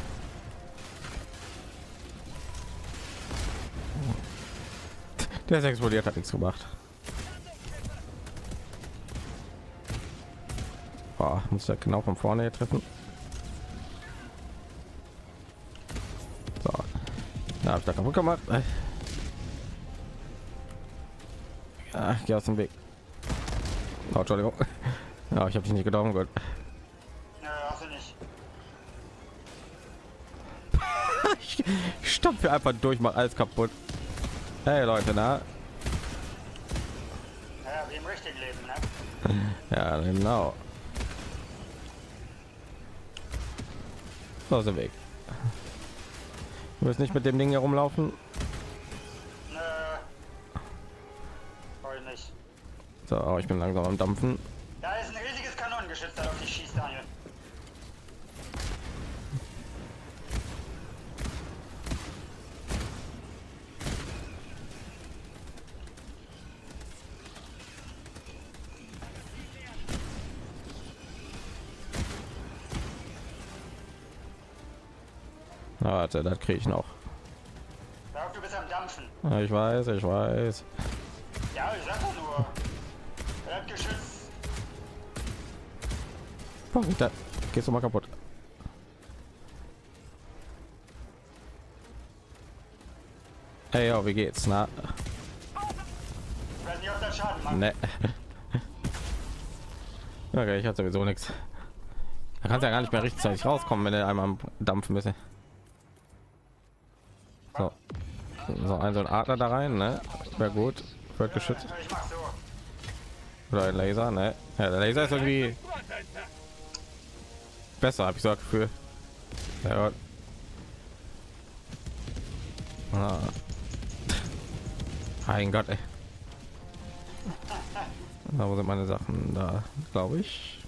Der ist explodiert, hat nichts gemacht. Boah, muss er genau von vorne hier treffen. So, da habe ich da kaputt gemacht. Ja, geh aus dem Weg. Oh, Entschuldigung. Ja, ich habe dich nicht getroffen. Gut. Nö, hast du nicht. Ich stampfe einfach durch, mach alles kaputt. Hey Leute, na? Ja, wie im richtigen Leben, ne? Ja, genau. So, der Weg. Du willst nicht mit dem Ding hier rumlaufen? Nö. Voll nicht. So, oh, ich bin langsam am Dampfen. Da ist ein riesiges Kanonengeschütz, das auf dich schießt, Daniel. Na, warte, das kriege ich noch. Sag, du bist am Dampfen. Ja, ich weiß, ich weiß. Ja, ich sag doch nur. Er hat Geschütz. Oh, da gehst du mal kaputt. Hey, ja, wie geht's? Na, Ich weiß nicht, ob das Schaden macht. ne. Okay, ich hatte sowieso nichts. Da kannst ja gar nicht mehr rechtzeitig rauskommen, wenn du einmal am Dampfen bist. So, so ein Adler da rein, ne? Wäre gut, wird geschützt. Ich mach so. Oder ein Laser, ne? Ja, der Laser ist irgendwie besser, habe ich so das Gefühl. Ja. Ah. Mein Gott, ey. Da, wo sind meine Sachen? Da, glaube ich.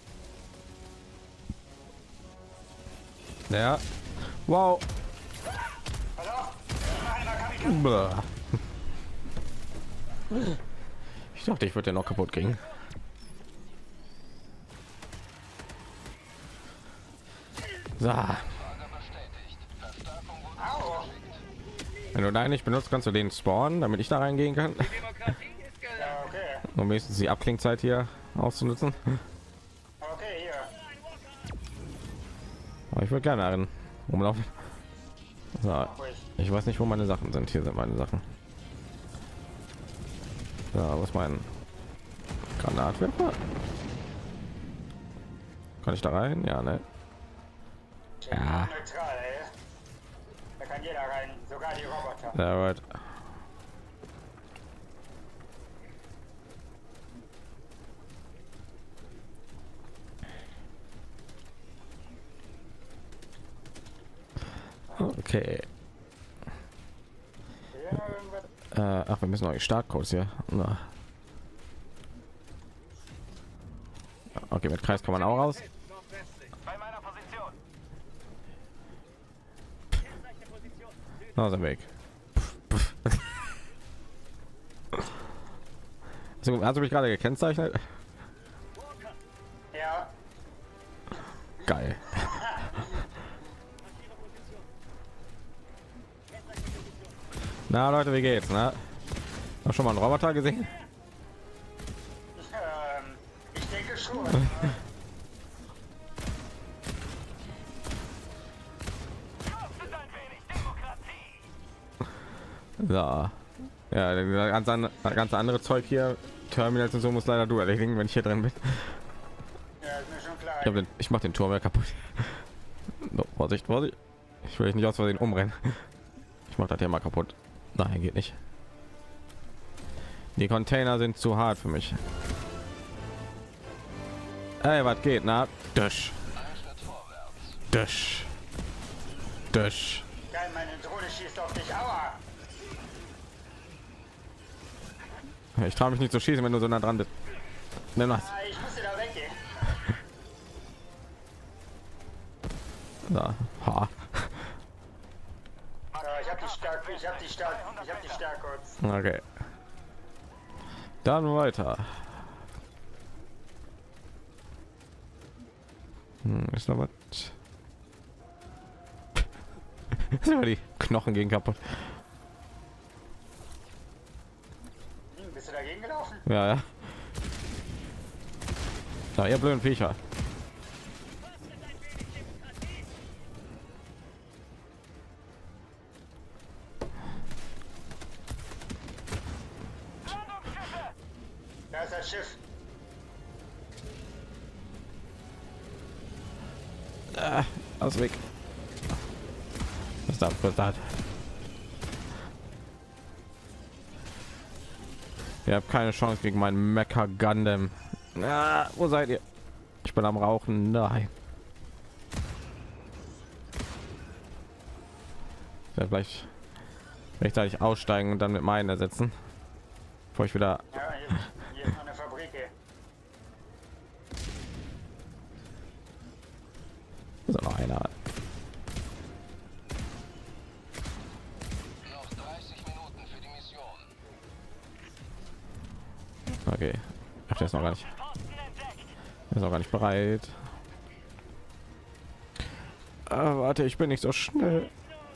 Ja. Wow. Pass auf. Mach einmal Kamikaze. Bäh. Ich dachte, ich würde den noch kaputt kriegen. So. Au. Wenn du da nicht benutzt, kannst du den spawnen, damit ich da reingehen kann. Die Demokratie ist Ja, gelaufen. okay. Um wenigstens die Abklingzeit hier auszunutzen. Okay, hier. Aber ich würde gerne darin rumlaufen. So. Ruhig. Ich weiß nicht, wo meine Sachen sind. Hier sind meine Sachen. So, was mein Granatwerfer? Kann ich da rein? Ja, ne? Ja. Neutral, ey. Da kann jeder rein. Sogar die Roboter. Sehr gut. Okay. Ja, irgendwas. Ach, wir müssen noch die Startcodes hier. Na. Okay, mit Kreis kann man auch raus. Nordwestlich. Bei meiner Position. Na, sind weg. Hast du mich gerade gekennzeichnet? Ja. Geil. Na Leute, wie geht's? Na? Hast schon mal einen Roboter gesehen? Ich denke schon. Kostet ein wenig Demokratie. Ja. Ja, das ganze andere Zeug hier, Terminals und so, muss leider du erledigen, wenn ich hier drin bin. Ja, ist mir schon klar. Ich mach den Turm ja kaputt. So, Vorsicht, Vorsicht. Ich will nicht aus Versehen umrennen. Ich mach das hier mal kaputt. Nein, geht nicht. Die Container sind zu hart für mich. Ey, was geht? Na, Dusch. Dusch. Dusch. Geil, meine Drohne schießt auf dich. Aua! Ich traue mich nicht zu schießen, wenn du so nah dran bist. Nimm das. Ah, ich musste da weggehen. So. Ha. Ich hab die stark kurz. Okay. Dann weiter. Ist noch was? Die Knochen gehen kaputt. Bist du dagegen gelaufen? Ja, ja. Da, ihr blöden Viecher. Da ist das Schiff. Aus weg. Was ist das? Ihr habt keine Chance gegen meinen Mecha Gundam. Wo seid ihr? Ich bin am Rauchen. Nein. Ja, vielleicht rechtzeitig aussteigen und dann mit meinen ersetzen, bevor ich wieder. Ja, hier ist noch eine Fabrik. Ist auch noch einer. Noch 30 Minuten für die Mission. Okay. Ach, der ist noch gar nicht. Der ist auch gar nicht bereit. Warte, ich bin nicht so schnell.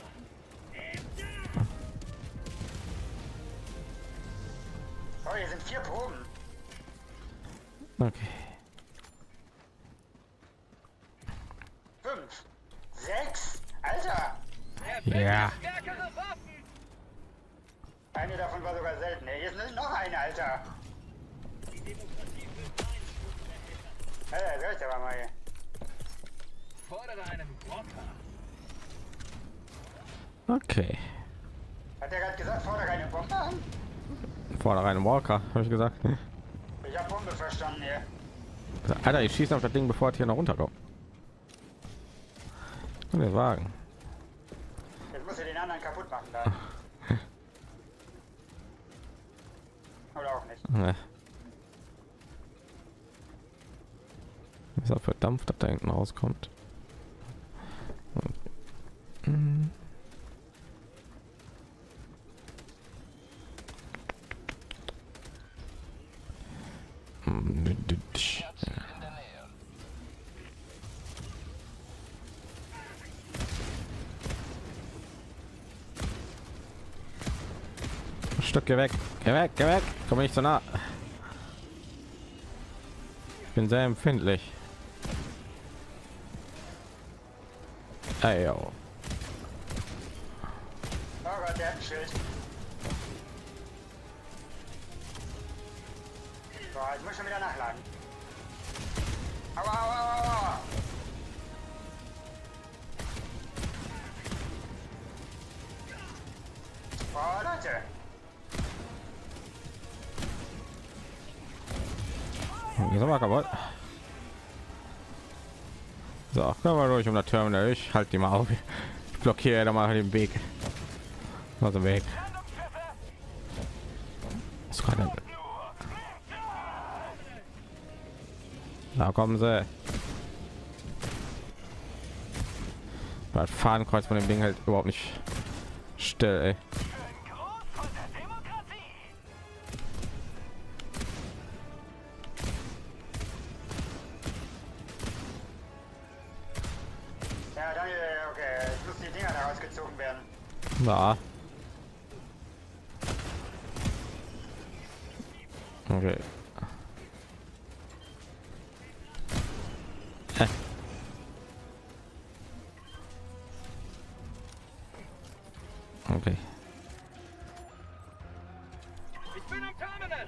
Oh, hier sind 4 Proben. Okay. 5, 6. Alter! Ja. Stärkere Waffen! Eine davon war sogar selten. Hier ist noch eine, Alter. Alter, das ist aber mal hier. Fordere einen Walker. Okay. Hat er gerade gesagt, fordere eine Bombe an? Vorder einen Walker, habe ich gesagt. Ich hab Bombe verstanden hier. Alter, ich schieße auf das Ding, bevor es hier noch runterkommt. Und der Wagen. Jetzt muss er den anderen kaputt machen da. Oder auch nicht. Ne. Ist auch verdampft, dass da hinten rauskommt. Stück, geh weg, komm nicht so nah. Ich bin sehr empfindlich. Ey, yo. Oh Gott, der hat ein Schild. So, jetzt muss ich schon wieder nachladen. Aua, aua, aua, aua. Oh, Leute. Die sind mal kaputt. So, können wir durch um das Terminal. Ich halte die mal auf. Ich blockiere da mal den Weg. Was im Weg. Was gerade? Da kommen sie. Das Fahnenkreuz von dem Ding halt überhaupt nicht still, ey. Ja, dann, okay, jetzt müssen die Dinger da rausgezogen werden. Na. Okay. Okay. Ich bin am Terminal!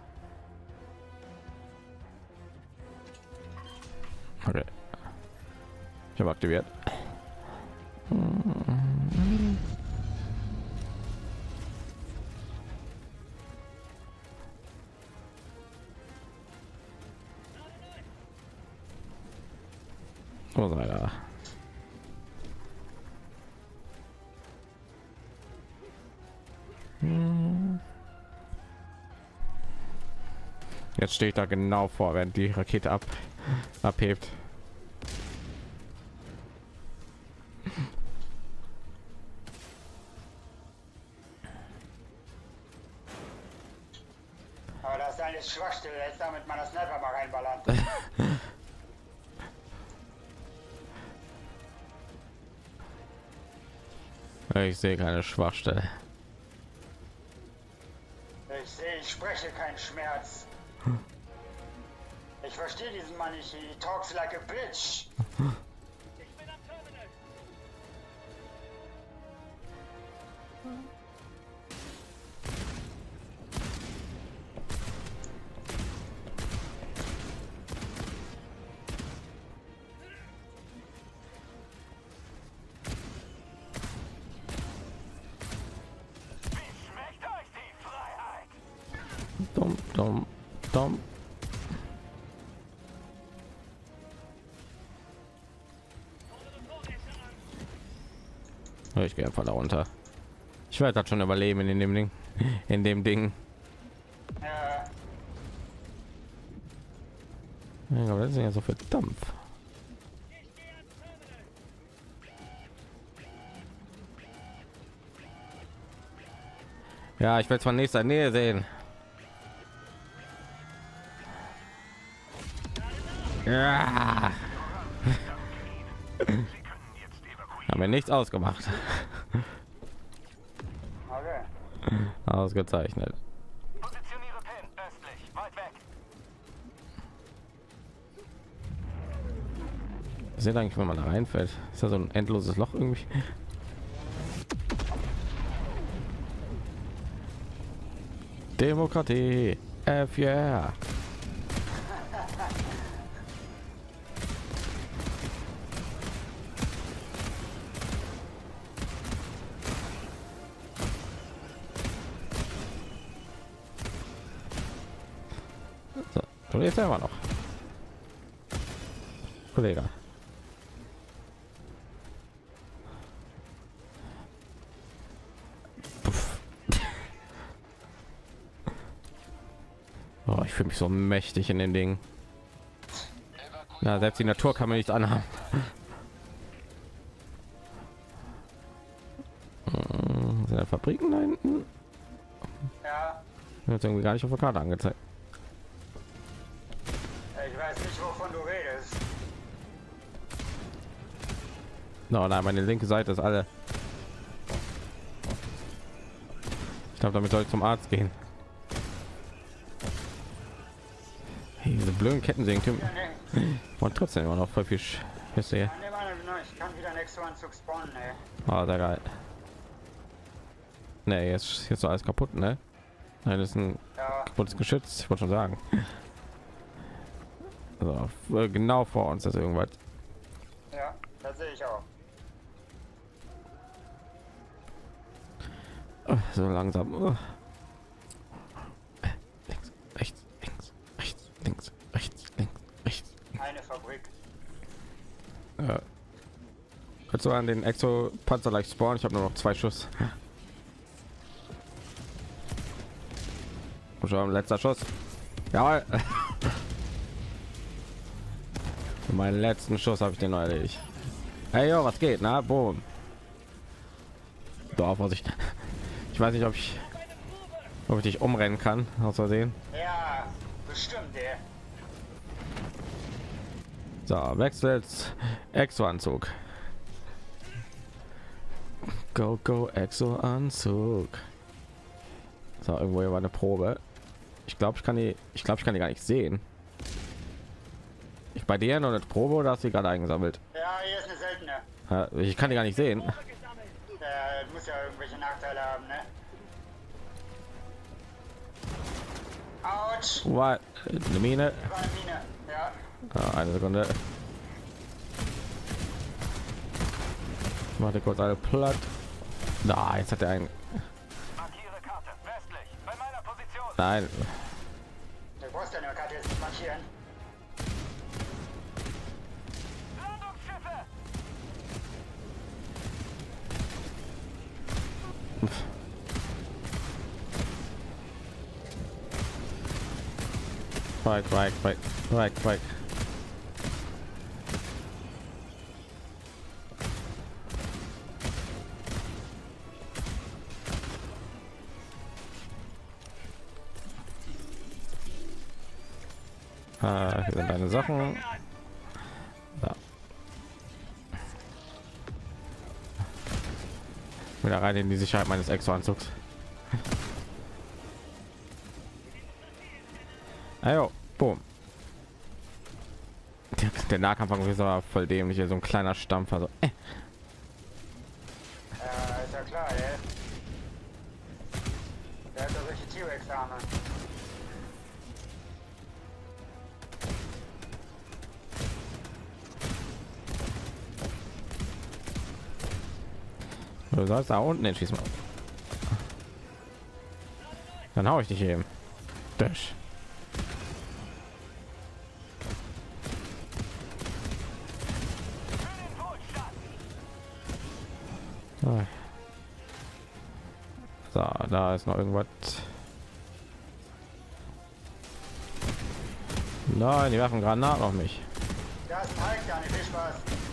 Okay. Ich habe aktiviert. Wo sei er? Jetzt stehe ich da genau vor, wenn die Rakete abhebt. Aber das ist eine Schwachstelle, jetzt damit man das Sniper mal reinballern. Ich sehe keine Schwachstelle. Ich spreche keinen Schmerz. Ich verstehe diesen Mann nicht. He talks like a bitch. Ich bin am Terminal. Schmeckt euch die Freiheit? Dumm, dumm, dumm. Ich gehe einfach da runter. Ich werde das schon überleben in dem Ding. In dem Ding. Ja, aber das ist ja so viel Dampf. Ja, ich will zwar nächster Nähe sehen. Ja. Haben wir nichts ausgemacht. Okay. Ausgezeichnet. Positioniere Pin östlich, weit weg. Seht eigentlich, wenn man da reinfällt, ist da so ein endloses Loch irgendwie. Demokratie, F yeah. So, du lebst ja immer noch, Kollege. Oh, ich fühle mich so mächtig in den Dingen. Ja, selbst die Natur kann man nicht anhaben. Sind da Fabriken da hinten? Ja, Wird irgendwie gar nicht auf der Karte angezeigt. ich weiß nicht, wovon du redest. No, nein, meine linke Seite ist alle. Ich glaube, damit soll ich zum Arzt gehen. Hey, diese blöden Kettensägen und trotzdem immer noch voll viel Schüsse hier. Ich kann wieder einen Exo-Anzug spawnen, ey. Oh, sehr geil. Nee, jetzt ist so alles kaputt, ne? Nein, das ist ein Ja, kaputtes Geschütz, ich wollte schon sagen. Also, genau vor uns ist irgendwas. ja, das sehe ich auch. So langsam. Links, rechts, links, rechts, links, rechts, links, rechts. Eine Fabrik. Kannst du an den Exo-Panzer leicht spawnen? Ich habe nur noch 2 Schuss. Und schon letzter Schuss. Ja. Meinen letzten Schuss habe ich den erledigt. Hey, yo, was geht? Na, boom. Doch, Vorsicht. Ich weiß nicht, ob ich dich umrennen kann, aus Versehen. Ja, bestimmt, ey. So, wechselt Exo-Anzug. Go, go, Exo-Anzug. So, irgendwo hier war eine Probe. Ich glaube, ich kann die gar nicht sehen. Bei dir noch eine Probe oder hast du die gerade eingesammelt? Ja, hier ist eine seltene. Ja, ich kann die gar nicht sehen. Muss ja irgendwelche Nachteile haben, ne? Autsch! What? Eine Mine. War eine Mine, ja. Ah, eine Sekunde. Warte kurz alle platt. Na, jetzt hat er einen. Markiere Karte westlich, bei meiner Position. Nein. Du brauchst deine Karte jetzt nicht markieren. Landungsschiff Weg. Hier sind deine Sachen. Da. Wieder rein in die Sicherheit meines Exo-Anzugs. Ajo, boom. Der Nahkampf ist aber voll dämlich, so ein kleiner Stampfer. So. Ist ja klar, ey. Der hat doch solche T-Rex-Arme. Du sollst da unten hinschießen. Dann hau ich dich eben. Dash. So, da ist noch irgendwas. Nein, die werfen Granaten auf mich. Da ist ein Hulk, ja, nicht viel Spaß.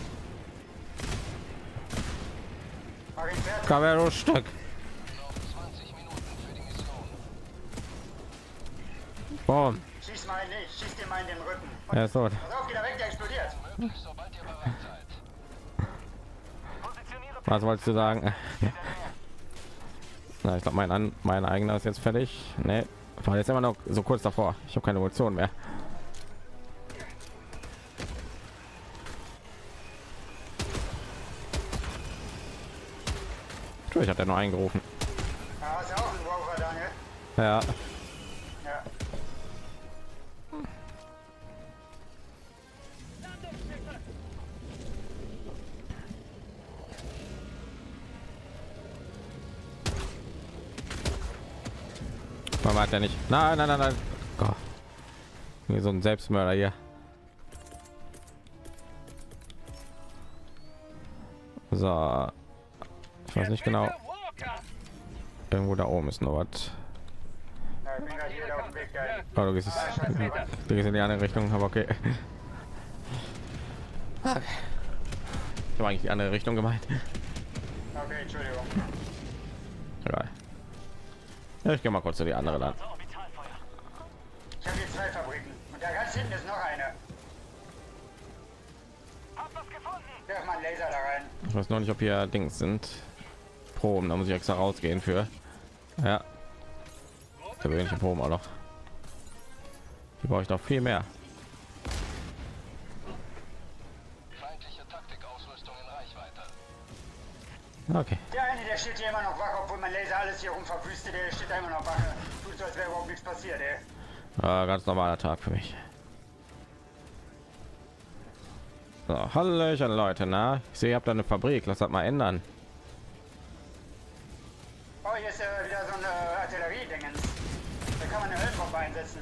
Mach ihn fertig. Cavallo Stück. Boom. Schieß dir mal in den Rücken. Er ist tot. Pass auf, geht er weg, der explodiert. Was wolltest du sagen? Na, ich glaube, mein eigener ist jetzt fertig. Ne, war jetzt immer noch so kurz davor. Ich habe keine Munition mehr. Ich hatte noch eingerufen. Ja, ist ja auch ein Rover, Daniel. Ja. Ja. Man hat ja nicht. Nein. Gott. Wie so ein Selbstmörder hier. So. Ich weiß nicht genau. Irgendwo da oben ist noch was. Ja, ich bin gerade hier auf dem Weg, geil. Oh, du gehst in die andere Richtung, aber okay. Ich habe eigentlich die andere Richtung gemeint. Okay, Entschuldigung. Egal. Ja, ich gehe mal kurz zu die andere dann. Ich habe hier 2 Fabriken. Und da ganz hinten ist noch eine. Hab was gefunden. Werf mal einen Laser da rein. Ich weiß noch nicht, ob hier Dings sind. Proben, da muss ich extra rausgehen für. Ja. Gewöhnliche Proben auch noch. Die brauche ich noch viel mehr. Feindliche Taktikausrüstung in Reichweite. Okay. Der eine, der steht hier immer noch wach, obwohl mein Laser alles hier rum verwüstet. Der steht da immer noch wach. Tut so, als wäre überhaupt nichts passiert, ey. Ganz normaler Tag für mich. So, Hallöchen Leute, na? Ich sehe, ihr habt da eine Fabrik. Lass das mal ändern. Oh, hier ist wieder so eine Artillerie-Dingens. Da kann man eine Höllenbombe einsetzen.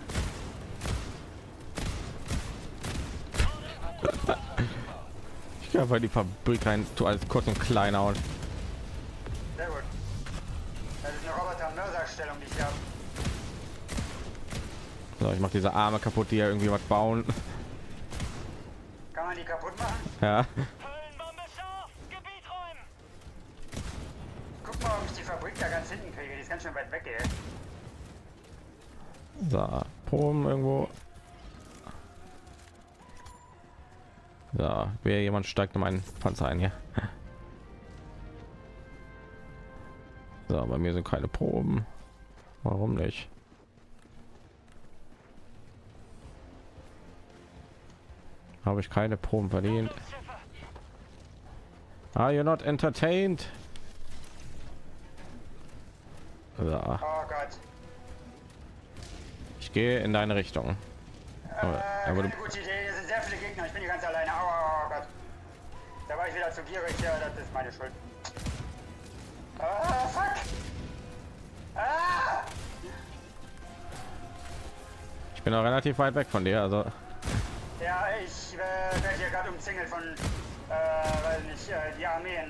Ich habe die Fabrik rein, tu alles kurz und klein aus. Sehr gut. Das ist eine Roboter-Mörserstellung, die ich habe. So, ich mache diese Arme kaputt, die ja irgendwie was bauen. Kann man die kaputt machen? Ja. Höllenbombe scharf! Gebiet räumen! Guck mal, ob ich die Fabrik da ganz hinten kriege. Die ist ganz schön weit weg, ey. So, Proben irgendwo. So, wer jemand steigt in meinen Panzer ein hier. So, bei mir sind keine Proben. Warum nicht? Habe ich keine Proben verdient? Are you not entertained? So, Oh Gott. ich gehe in deine Richtung. Aber Keine du, gute Idee. Hier sind sehr viele Gegner. Ich bin hier ganz alleine. Oh Gott. Da war ich wieder zu gierig. Ja, das ist meine Schuld. Ah, fuck. Ah! ich bin auch relativ weit weg von dir, also Ja, ich werde hier gerade umzingelt von, weiß nicht, die Armeen.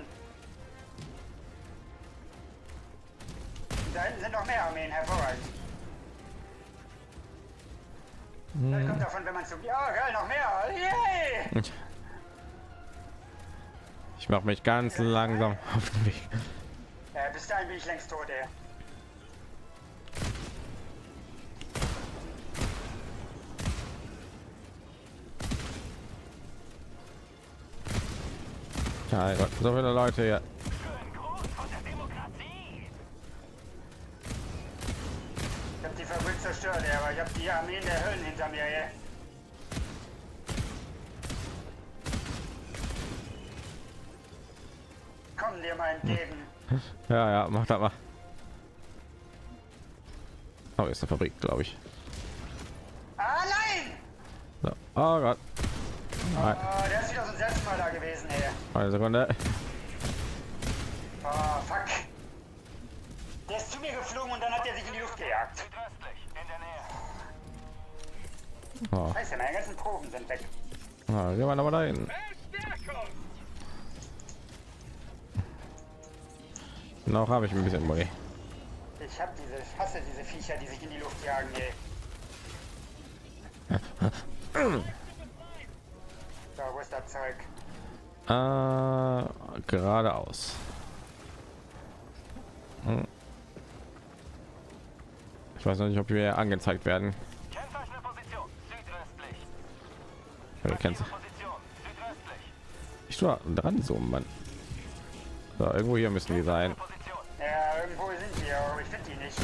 Da hinten sind noch mehr Armeen, hervorragend. Das kommt davon, wenn man zu... Ja, geil, noch mehr. Yay! Ich mache mich ganz langsam auf den Weg. Bis dahin bin ich längst tot, ey. Ja, Gott, so viele Leute hier. Schön groß von der Demokratie. Ich hab die Fabrik zerstört, ey, aber ich hab die Armeen der Höllen hinter mir, ey. Komm dir mal entgegen. Ja, ja, mach das mal. Oh, ist eine Fabrik, glaube ich. Ah, nein! So. Oh Gott. Nein. Oh, der ist wieder so ein Selbstmörder gewesen, ey. Eine Sekunde. Oh, fuck. Der ist zu mir geflogen und dann hat er sich in die Luft gejagt. Südöstlich, in der Nähe. Oh. Scheiße, meine ganzen Proben sind weg. Ah, gehen wir nochmal dahin. Verstärkung! Noch habe ich ein bisschen Muni. Ich hasse diese Viecher, die sich in die Luft jagen, ey. So, wo ist das Zeug? Geradeaus. Ich weiß noch nicht, ob wir angezeigt werden. Kennzeichne Position, südöstlich. Ja, du kennst. Position, südöstlich. Ich tue dran so, Mann. So, irgendwo hier müssen die sein. Position. Ja, irgendwo sind die, aber ich finde die nicht.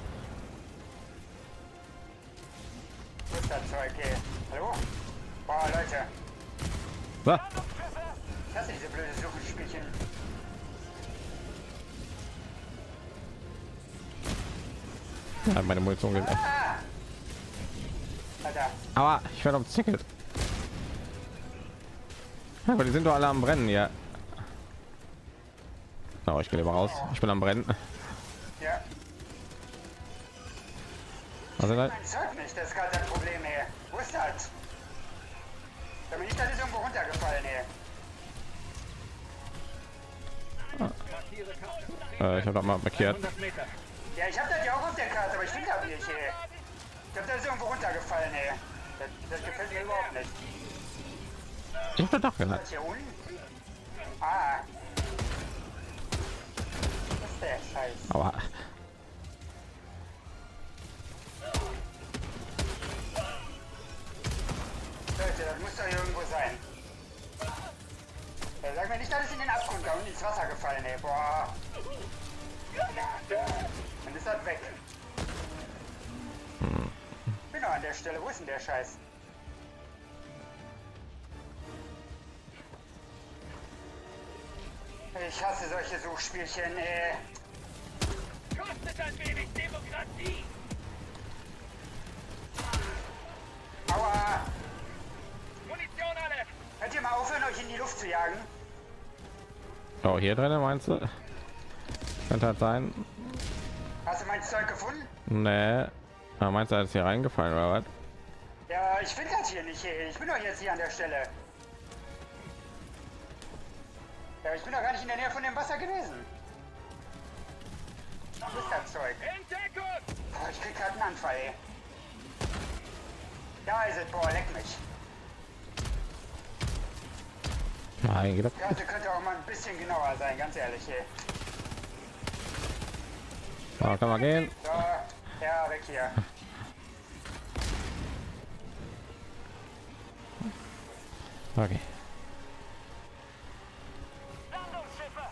Wo ist das Zeug, ey? Hallo? Boah, Leute. So. Ich hasse diese blöde Suchenspielchen. Ja, meine Munition geht. Ah! Alter. Aber ich werde umzingelt. Ja, aber die sind doch alle am Brennen hier. Oh, ich gehe lieber raus. Ich bin am Brennen. Ja. Also nein. Mein Zeug nicht, das ist gerade das Problem, ey. Wo ist das? Da bin ich da irgendwo runtergefallen, ey. Ich habe das mal markiert. Ja, ich hab das ja auch auf der Karte, aber ich finde das nicht, ey. Ich hab da irgendwo runtergefallen, ey. Das gefällt mir überhaupt nicht. Ich habe doch genannt. Was hier unten? Ah. Was ist der Scheiß? Aber Leute, das muss doch hier irgendwo sein. Ja, sag mir nicht, dass es in den Abgrund da und ins Wasser gefallen, ey. Boah. Dann ist das weg. Bin noch an der Stelle. Wo ist denn der Scheiß? Ich hasse solche Suchspielchen, ey. Kostet ein wenig Demokratie. Aua. Munition alle. Könnt ihr mal aufhören, euch in die Luft zu jagen? oh, hier drin meinst du? Könnte halt sein. Hast du mein Zeug gefunden? Nee. Aber meinst du, er ist hier reingefallen oder was? Ja, ich finde das hier nicht, ey. Ich bin doch jetzt hier an der Stelle. Ja, ich bin doch gar nicht in der Nähe von dem Wasser gewesen. Wo ist das Zeug? Entdeckung! Boah, ich krieg gerade einen Anfall, ey. Da ist es, boah, leck mich. Nein, geht das? Ja, also könnte auch mal ein bisschen genauer sein, ganz ehrlich, ey. So, kann man gehen. So, ja, weg hier. Okay. Landungsschiffe!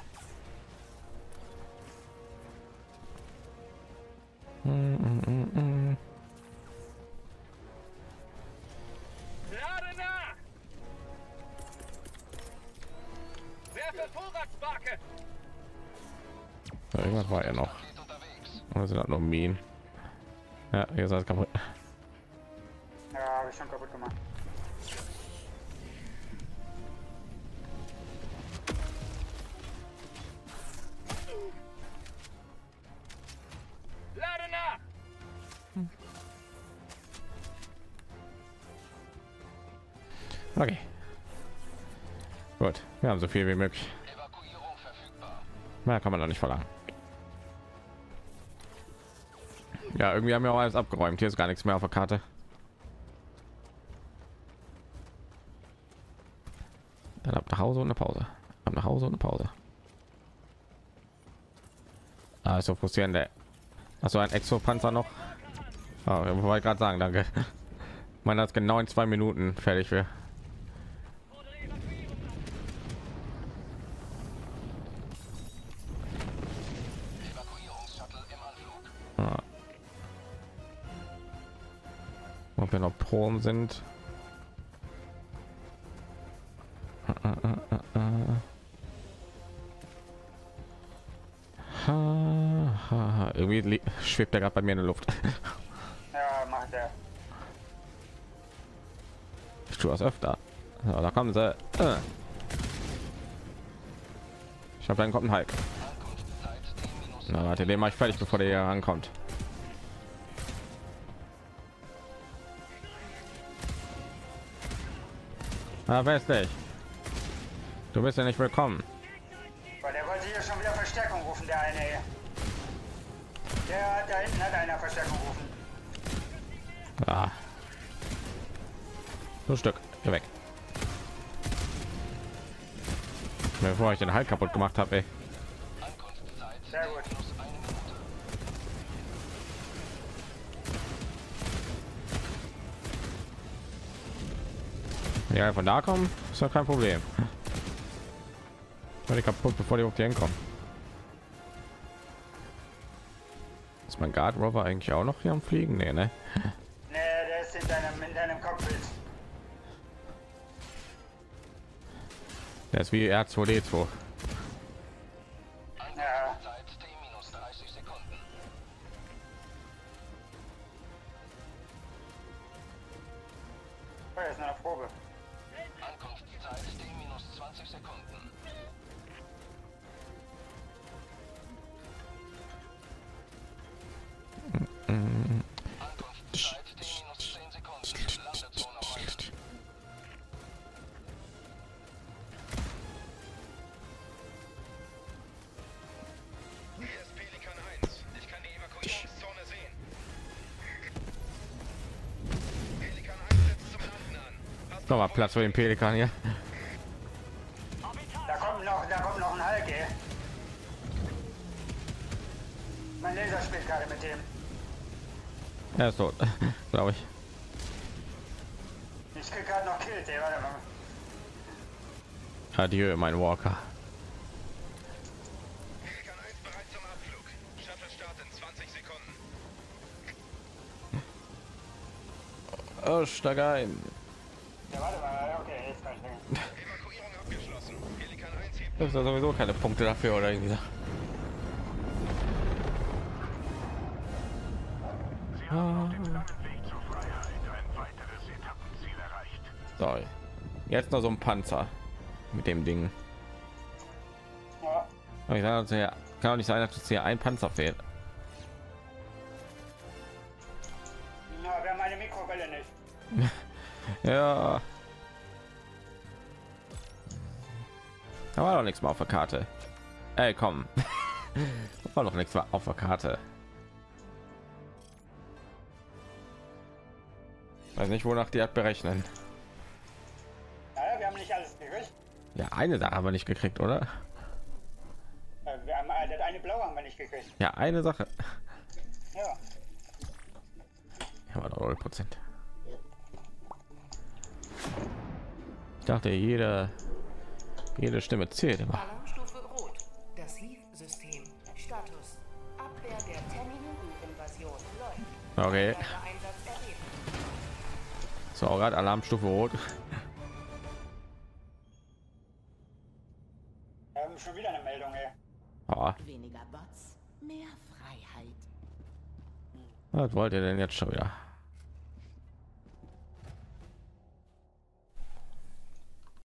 Lade nach! Werfe Vorratsbarke! So, irgendwas war ja noch. Oder sind das nur Minen? Ja, hier ist alles kaputt. Ja, habe ich schon kaputt gemacht. Lade nach! Okay. Gut, wir haben so viel wie möglich. Evakuierung verfügbar. Mehr kann man doch nicht verlangen. Ja, irgendwie haben wir auch alles abgeräumt. Hier ist gar nichts mehr auf der Karte. Dann ab nach Hause und eine Pause. Ab nach Hause und eine Pause. Also frustrierend. Hast du ein Exo-Panzer noch? Oh, ich wollte gerade sagen, danke. Man hat genau in 2 Minuten fertig für. Ob wir noch Proben sind. Irgendwie schwebt er gerade bei mir in der Luft. Ja, macht er. Ich tue das öfter. So, da kommen sie. Ich habe dann kommt ein Hulk. Na, warte, den mache ich fertig, bevor der hier rankommt. Ah, westlich. Du bist ja nicht willkommen. Weil der wollte hier schon wieder Verstärkung rufen, der eine. Der da hinten hat einer Verstärkung rufen. Ah. So ein Stück. Hier weg. Bevor ich den Halt kaputt gemacht habe, ey. Sehr gut. Ja, von da kommen ist ja kein Problem. Die kaputt, bevor die hier hinkommen. Ist mein Guard Rover eigentlich auch noch hier am Fliegen? Nee, ne? Nee, der ist in deinem Cockpit. Der ist wie R2D2. Ja. Zeit T-30 Sekunden. Oh, ist nur eine Probe. Ankunftszeit T-20 Sekunden. Ankunftszeit T-10 Sekunden. Landezone heute. Hier ist Pelikan 1. Ich kann die Evakuierungszone sehen. Pelikan 1 setzt zum Landen an. Passt Noch mal Platz für den Pelikan hier. Da kommt noch ein Hulk, ey. Mein Laser spielt gerade mit dem. Er ist tot, glaube ich. Ich krieg gerade noch Kills, ey. Warte mal. Adieu, mein Walker. Pelikan 1 bereit zum Abflug. Shuttle-Start in 20 Sekunden. Oh, steig ein. Ja, warte mal. Okay, jetzt kann ich nicht. Evakuierung abgeschlossen. Pelikan 1 hebt Das ist ja sowieso keine Punkte dafür oder irgendwie. Sie haben auf dem langen Weg zur Freiheit ein weiteres Etappenziel erreicht. So, jetzt noch so ein Panzer mit dem Ding. Ja. Aber ich sage, ja, kann auch nicht sein, dass es hier ein Panzer fehlt. Na, wir haben eine Mikrowelle nicht. Ja. Da war doch nichts mehr auf der Karte. Ey, komm. Da war doch nichts mehr auf der Karte. Weiß nicht, wonach die hat berechnen. Ja, wir haben nicht alles gekriegt. Ja, eine Sache haben wir nicht gekriegt, oder? Wir haben das eine blaue haben wir nicht gekriegt. Ja, eine Sache. Ja. Ja, 0%. Ich dachte, jede Stimme zählt immer. Alarmstufe Rot. Das Hive-System. Status. Abwehr der Terminiden-Invasion läuft. Okay. Einsatz erlebt. So, gerade Alarmstufe Rot. Wir haben schon wieder eine Meldung, ey. Oh, Weniger Bots, mehr Freiheit. was wollt ihr denn jetzt schon wieder?